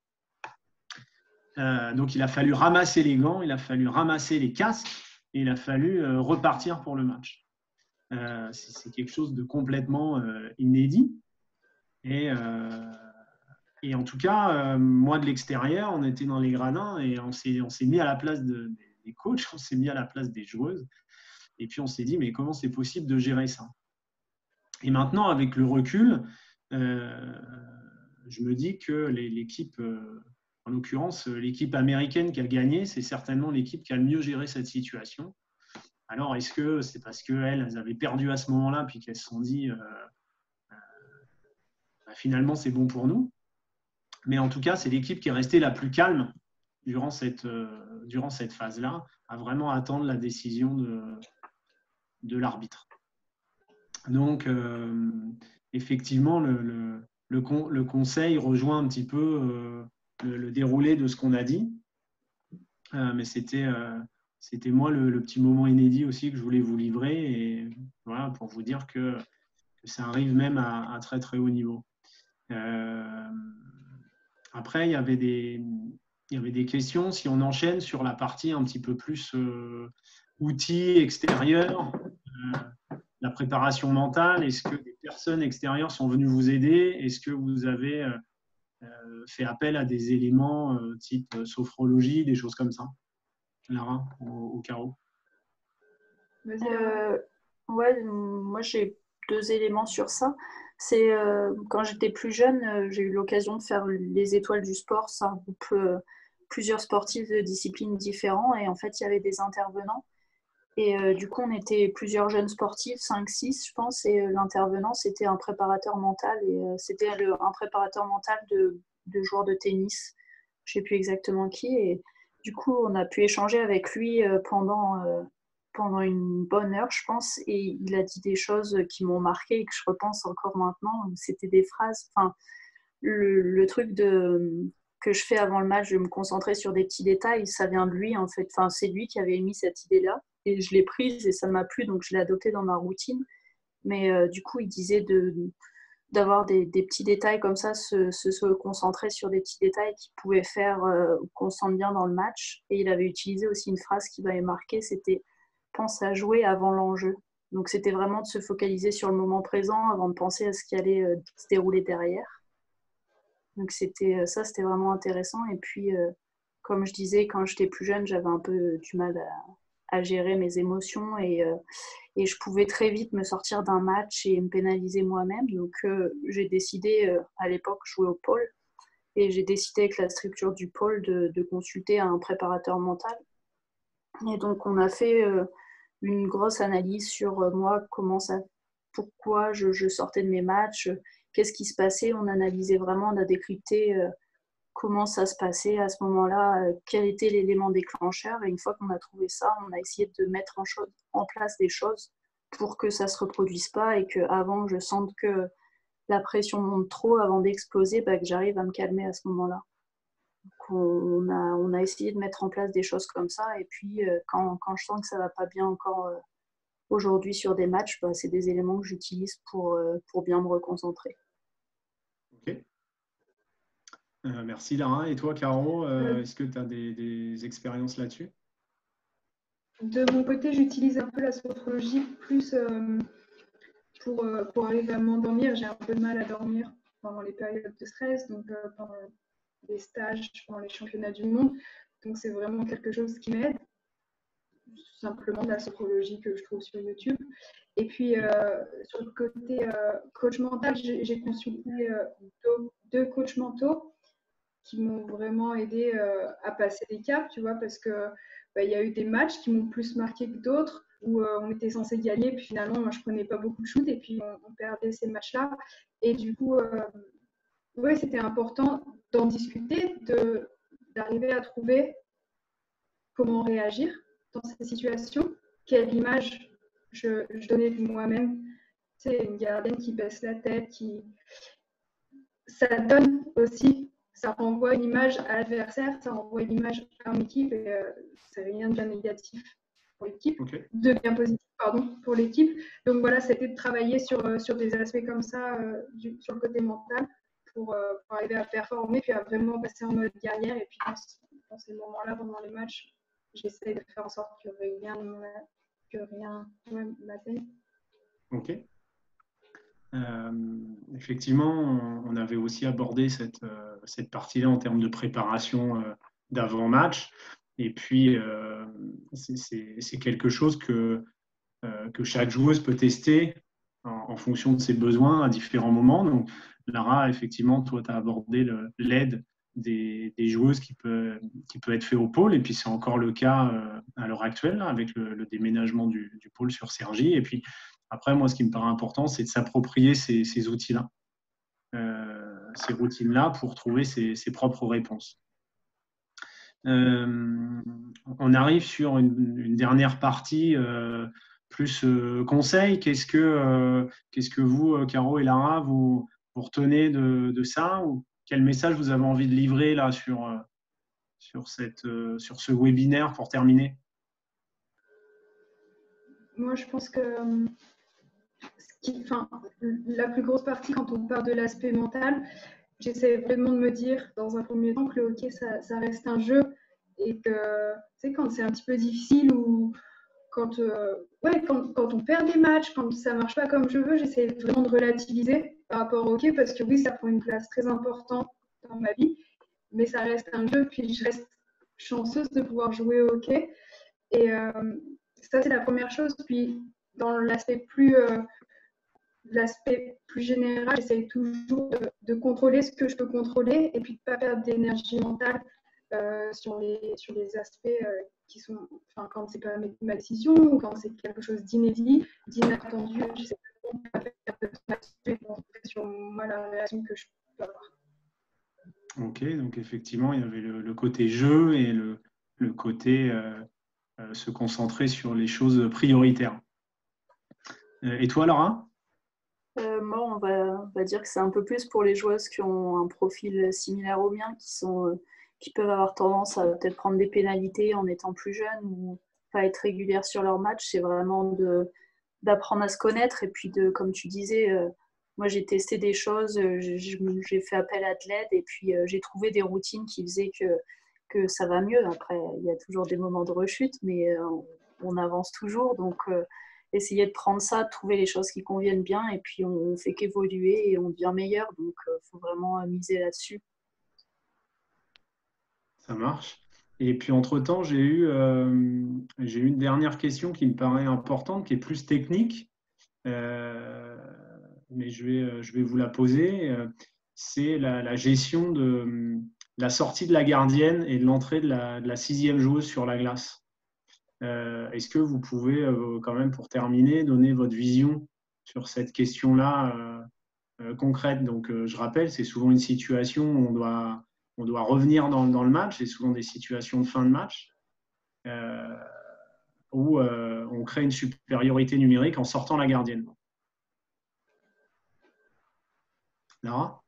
Euh, donc il a fallu ramasser les gants, il a fallu ramasser les casques et il a fallu euh, repartir pour le match. Euh, c'est, c'est quelque chose de complètement euh, inédit. Et, euh, et en tout cas, euh, moi de l'extérieur, on était dans les gradins et on s'est, on s'est mis à la place de, des coachs, on s'est mis à la place des joueuses. Et puis on s'est dit, mais comment c'est possible de gérer ça? Et maintenant, avec le recul, euh, je me dis que les, l'équipe... Euh, En l'occurrence, l'équipe américaine qui a gagné, c'est certainement l'équipe qui a le mieux géré cette situation. Alors, est-ce que c'est parce qu'elles elles avaient perdu à ce moment-là, puis qu'elles se sont dit euh, euh, bah, finalement c'est bon pour nous? Mais en tout cas, c'est l'équipe qui est restée la plus calme durant cette, euh, durant cette phase-là, à vraiment attendre la décision de, de l'arbitre. Donc, euh, effectivement, le, le, le, con, le conseil rejoint un petit peu euh, le, le déroulé de ce qu'on a dit. Euh, mais c'était, euh, c'était moi le, le petit moment inédit aussi que je voulais vous livrer et voilà, pour vous dire que, que ça arrive même à, à très très haut niveau. Euh, après, il y avait des, il y avait des questions. Si on enchaîne sur la partie un petit peu plus euh, outils extérieurs, euh, la préparation mentale, est-ce que des personnes extérieures sont venues vous aider? Est-ce que vous avez euh, Euh, fait appel à des éléments euh, type euh, sophrologie, des choses comme ça? Lara, au, au carreau. Euh, ouais, moi j'ai deux éléments sur ça. C'est euh, quand j'étais plus jeune, euh, j'ai eu l'occasion de faire les Étoiles du sport. Ça regroupe euh, plusieurs sportifs de disciplines différentes et en fait il y avait des intervenants. Et euh, du coup, on était plusieurs jeunes sportifs, cinq six, je pense, et euh, l'intervenant, c'était un préparateur mental. Et euh, c'était le, un préparateur mental de, de joueurs de tennis. Je ne sais plus exactement qui. Et du coup, on a pu échanger avec lui euh, pendant, euh, pendant une bonne heure, je pense. Et il a dit des choses qui m'ont marqué et que je repense encore maintenant. C'était des phrases. Enfin, le, le truc de, que je fais avant le match, de me concentrer sur des petits détails, ça vient de lui, en fait. Enfin, c'est lui qui avait émis cette idée-là. Et je l'ai prise et ça m'a plu, donc je l'ai adoptée dans ma routine. Mais euh, du coup, il disait de, d'avoir des, des petits détails comme ça, se, se, se concentrer sur des petits détails qui pouvaient faire euh, qu'on se sente bien dans le match. Et il avait utilisé aussi une phrase qui m'avait marqué, c'était « pense à jouer avant l'enjeu ». Donc c'était vraiment de se focaliser sur le moment présent avant de penser à ce qui allait euh, se dérouler derrière. Donc c'était, ça, c'était vraiment intéressant. Et puis, euh, comme je disais, quand j'étais plus jeune, j'avais un peu du mal à, à gérer mes émotions et, euh, et je pouvais très vite me sortir d'un match et me pénaliser moi-même. Donc euh, j'ai décidé, euh, à l'époque, jouer au pôle. Et j'ai décidé avec la structure du pôle de, de consulter un préparateur mental. Et donc on a fait euh, une grosse analyse sur euh, moi, comment ça, pourquoi je, je sortais de mes matchs, euh, qu'est-ce qui se passait. On analysait vraiment, on a décrypté euh, comment ça se passait à ce moment-là, euh, quel était l'élément déclencheur. Et une fois qu'on a trouvé ça, on a essayé de mettre en, chose, en place des choses pour que ça ne se reproduise pas et qu'avant je sente que la pression monte trop avant d'exploser, bah, que j'arrive à me calmer à ce moment-là. Donc on, a, on a essayé de mettre en place des choses comme ça. Et puis euh, quand, quand je sens que ça ne va pas bien encore euh, aujourd'hui sur des matchs, bah, c'est des éléments que j'utilise pour, euh, pour bien me reconcentrer. Ok. Euh, merci Lara. Et toi, Caro, euh, est-ce que tu as des, des expériences là-dessus? De mon côté, j'utilise un peu la sophrologie plus euh, pour, euh, pour arriver à m'endormir. J'ai un peu de mal à dormir pendant les périodes de stress, donc euh, pendant les stages, pendant les championnats du monde. Donc c'est vraiment quelque chose qui m'aide. Tout simplement de la sophrologie que je trouve sur YouTube. Et puis euh, sur le côté euh, coach mental, j'ai, j'ai consulté euh, deux, deux coachs mentaux qui m'ont vraiment aidé euh, à passer des caps, tu vois, parce que bah, y a eu des matchs qui m'ont plus marqué que d'autres où euh, on était censé gagner, puis finalement moi je prenais pas beaucoup de shoot et puis on, on perdait ces matchs-là. Et du coup, euh, ouais, c'était important d'en discuter, de, d'arriver à trouver comment réagir dans ces situations, quelle image je, je donnais de moi-même. C'est une gardienne qui baisse la tête, qui ça donne aussi, ça renvoie une image à l'adversaire, ça renvoie une image à une équipe et euh, c'est rien de bien négatif pour l'équipe, okay. de bien positif pardon pour l'équipe. Donc voilà, c'était de travailler sur, euh, sur des aspects comme ça, euh, du, sur le côté mental pour, euh, pour arriver à performer puis à vraiment passer en mode guerrière. Et puis dans, dans ces moments-là, pendant les matchs, j'essaie de faire en sorte que rien que rien ne m'atteigne. Ok. Euh, effectivement, on avait aussi abordé cette, euh, cette partie-là en termes de préparation euh, d'avant-match. Et puis, euh, c'est, c'est, c'est quelque chose que, euh, que chaque joueuse peut tester en, en fonction de ses besoins à différents moments. Donc, Lara, effectivement, toi, tu as abordé le, l'aide des, des joueuses qui peut, qui peut être fait au pôle. Et puis, c'est encore le cas euh, à l'heure actuelle, là, avec le, le déménagement du, du pôle sur Cergy. Et puis, après, moi, ce qui me paraît important, c'est de s'approprier ces, ces outils-là, euh, ces routines-là, pour trouver ses, ses propres réponses. Euh, on arrive sur une, une dernière partie, euh, plus euh, conseil. Qu'est-ce que, euh, qu'est-ce que vous, euh, Caro et Lara, vous, vous retenez de, de ça, ou quel message vous avez envie de livrer là sur, euh, sur, cette, euh, sur ce webinaire pour terminer? Moi, je pense que euh, Qui, enfin, la plus grosse partie, quand on parle de l'aspect mental, j'essaie vraiment de me dire, dans un premier temps, que le hockey, ça, ça reste un jeu et que, tu sais, quand c'est un petit peu difficile ou quand, euh, ouais, quand, quand on perd des matchs, quand ça marche pas comme je veux, j'essaie vraiment de relativiser par rapport au hockey parce que oui, ça prend une place très importante dans ma vie, mais ça reste un jeu, puis je reste chanceuse de pouvoir jouer au hockey. Et euh, ça, c'est la première chose. Puis, dans l'aspect plus... Euh, l'aspect plus général, j'essaie toujours de, de contrôler ce que je peux contrôler et puis de ne pas perdre d'énergie mentale euh, sur, les, sur les aspects euh, qui sont, enfin, quand c'est pas ma décision ou quand c'est quelque chose d'inédit, d'inattendu, j'essaie de ne pas perdre de temps et de concentrer sur moi la réaction que je peux avoir. Ok, donc effectivement, il y avait le, le côté jeu et le, le côté euh, euh, se concentrer sur les choses prioritaires. Euh, et toi, Laura? Euh, moi, on va, on va dire que c'est un peu plus pour les joueuses qui ont un profil similaire au mien, qui, sont, euh, qui peuvent avoir tendance à peut-être prendre des pénalités en étant plus jeunes ou pas être régulières sur leur match. C'est vraiment de, d'apprendre à se connaître et puis de, comme tu disais, euh, moi, j'ai testé des choses, j'ai fait appel à de l'aide et puis j'ai trouvé des routines qui faisaient que, que ça va mieux. Après, il y a toujours des moments de rechute, mais on, on avance toujours. Donc, euh, essayer de prendre ça, de trouver les choses qui conviennent bien et puis on, on fait qu'évoluer et on devient meilleur. Donc, il euh, faut vraiment miser là-dessus. Ça marche. Et puis, entre-temps, j'ai eu, euh, j'ai eu une dernière question qui me paraît importante, qui est plus technique. Euh, mais je vais, je vais vous la poser. C'est la, la gestion de la sortie de la gardienne et de l'entrée de la, de la sixième joueuse sur la glace. Euh, Est-ce que vous pouvez, euh, quand même, pour terminer, donner votre vision sur cette question-là euh, euh, concrète? Donc, euh, je rappelle, c'est souvent une situation où on doit, on doit revenir dans, dans le match. C'est souvent des situations de fin de match euh, où euh, on crée une supériorité numérique en sortant la gardienne. Lara?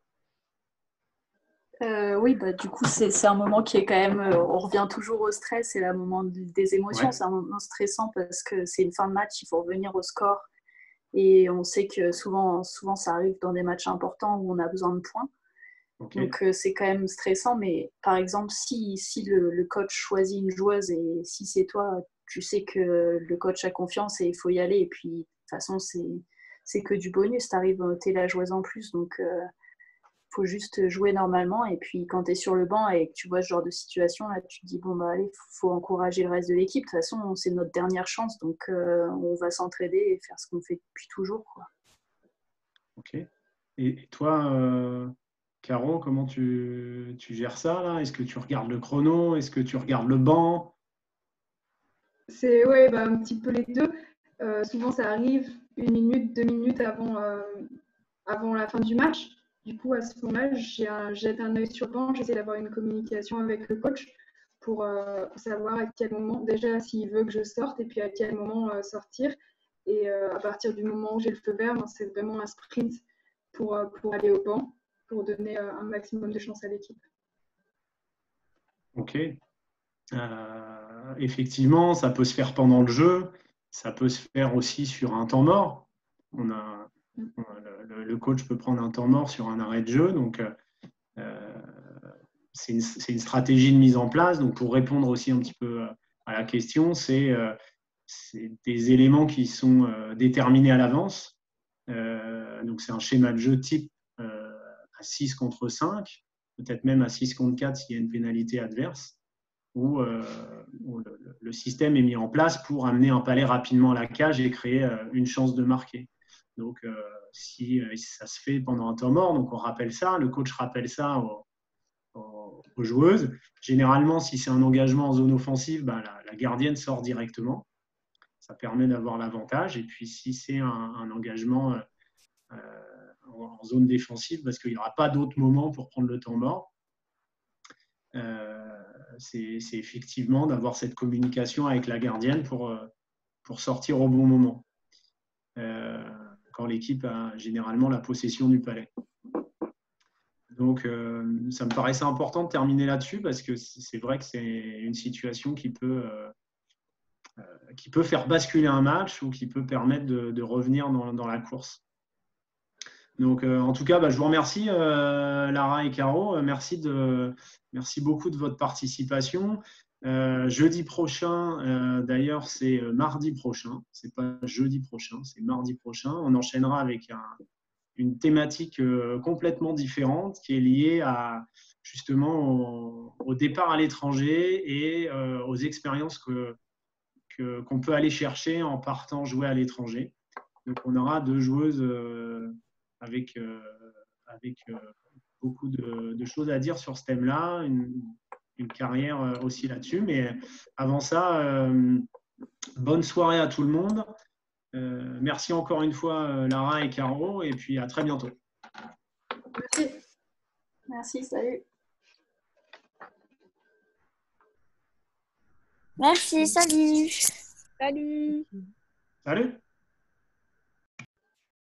Euh, oui, bah, du coup, c'est un moment qui est quand même. Euh, on revient toujours au stress, c'est le moment des émotions. Ouais. C'est un moment stressant parce que c'est une fin de match, il faut revenir au score. Et on sait que souvent, souvent ça arrive dans des matchs importants où on a besoin de points. Okay. Donc, euh, c'est quand même stressant. Mais par exemple, si, si le, le coach choisit une joueuse et si c'est toi, tu sais que le coach a confiance et il faut y aller. Et puis, de toute façon, c'est que du bonus. Tu arrives, tu es la joueuse en plus. Donc, euh, faut juste jouer normalement. Et puis, quand tu es sur le banc et que tu vois ce genre de situation, là, tu te dis, bon, bah, allez, faut encourager le reste de l'équipe. De toute façon, c'est notre dernière chance. Donc, euh, on va s'entraider et faire ce qu'on fait depuis toujours, quoi. Ok. Et toi, euh, Caro, comment tu, tu gères ça, là? Est-ce que tu regardes le chrono? Est-ce que tu regardes le banc? C'est ouais, bah, un petit peu les deux. Euh, souvent, ça arrive une minute, deux minutes avant, euh, avant la fin du match. Du coup, à ce moment-là, un, jette un œil sur le banc, j'essaie d'avoir une communication avec le coach pour, euh, pour savoir à quel moment, déjà s'il veut que je sorte et puis à quel moment euh, sortir. Et euh, à partir du moment où j'ai le feu vert, c'est vraiment un sprint pour, euh, pour aller au banc, pour donner euh, un maximum de chance à l'équipe. Ok. Euh, effectivement, ça peut se faire pendant le jeu, ça peut se faire aussi sur un temps mort. On a, on a le, le coach peut prendre un temps mort sur un arrêt de jeu, donc euh, c'est une, une stratégie de mise en place. Donc, pour répondre aussi un petit peu à la question, c'est euh, des éléments qui sont euh, déterminés à l'avance. Euh, donc, c'est un schéma de jeu type euh, à six contre cinq, peut-être même à six contre quatre s'il y a une pénalité adverse, où, euh, où le, le, système est mis en place pour amener un palais rapidement à la cage et créer euh, une chance de marquer. Donc, euh, si euh, ça se fait pendant un temps mort, donc on rappelle ça, le coach rappelle ça aux, aux, aux joueuses. Généralement, si c'est un engagement en zone offensive, bah, la, la gardienne sort directement. Ça permet d'avoir l'avantage. Et puis, si c'est un, un engagement euh, euh, en zone défensive, parce qu'il n'y aura pas d'autre moment pour prendre le temps mort, euh, c'est effectivement d'avoir cette communication avec la gardienne pour, euh, pour sortir au bon moment, euh, quand l'équipe a généralement la possession du palais. Donc, euh, ça me paraissait important de terminer là-dessus parce que c'est vrai que c'est une situation qui peut, euh, euh, qui peut faire basculer un match ou qui peut permettre de, de revenir dans, dans la course. Donc, euh, en tout cas, bah, je vous remercie, euh, Lara et Caro. Merci, de, merci beaucoup de votre participation. Euh, jeudi prochain, euh, d'ailleurs, c'est mardi prochain. C'est pas jeudi prochain, c'est mardi prochain. On enchaînera avec un, une thématique euh, complètement différente qui est liée à, justement au, au départ à l'étranger et euh, aux expériences que, que, qu'on peut aller chercher en partant jouer à l'étranger. Donc, on aura deux joueuses euh, avec, euh, avec euh, beaucoup de, de choses à dire sur ce thème-là, une, une carrière euh, aussi là-dessus. Mais avant ça, euh, bonne soirée à tout le monde. Euh, merci encore une fois, euh, Lara et Caro, et puis à très bientôt. Merci. Merci, salut. Merci, salut. Salut. Salut.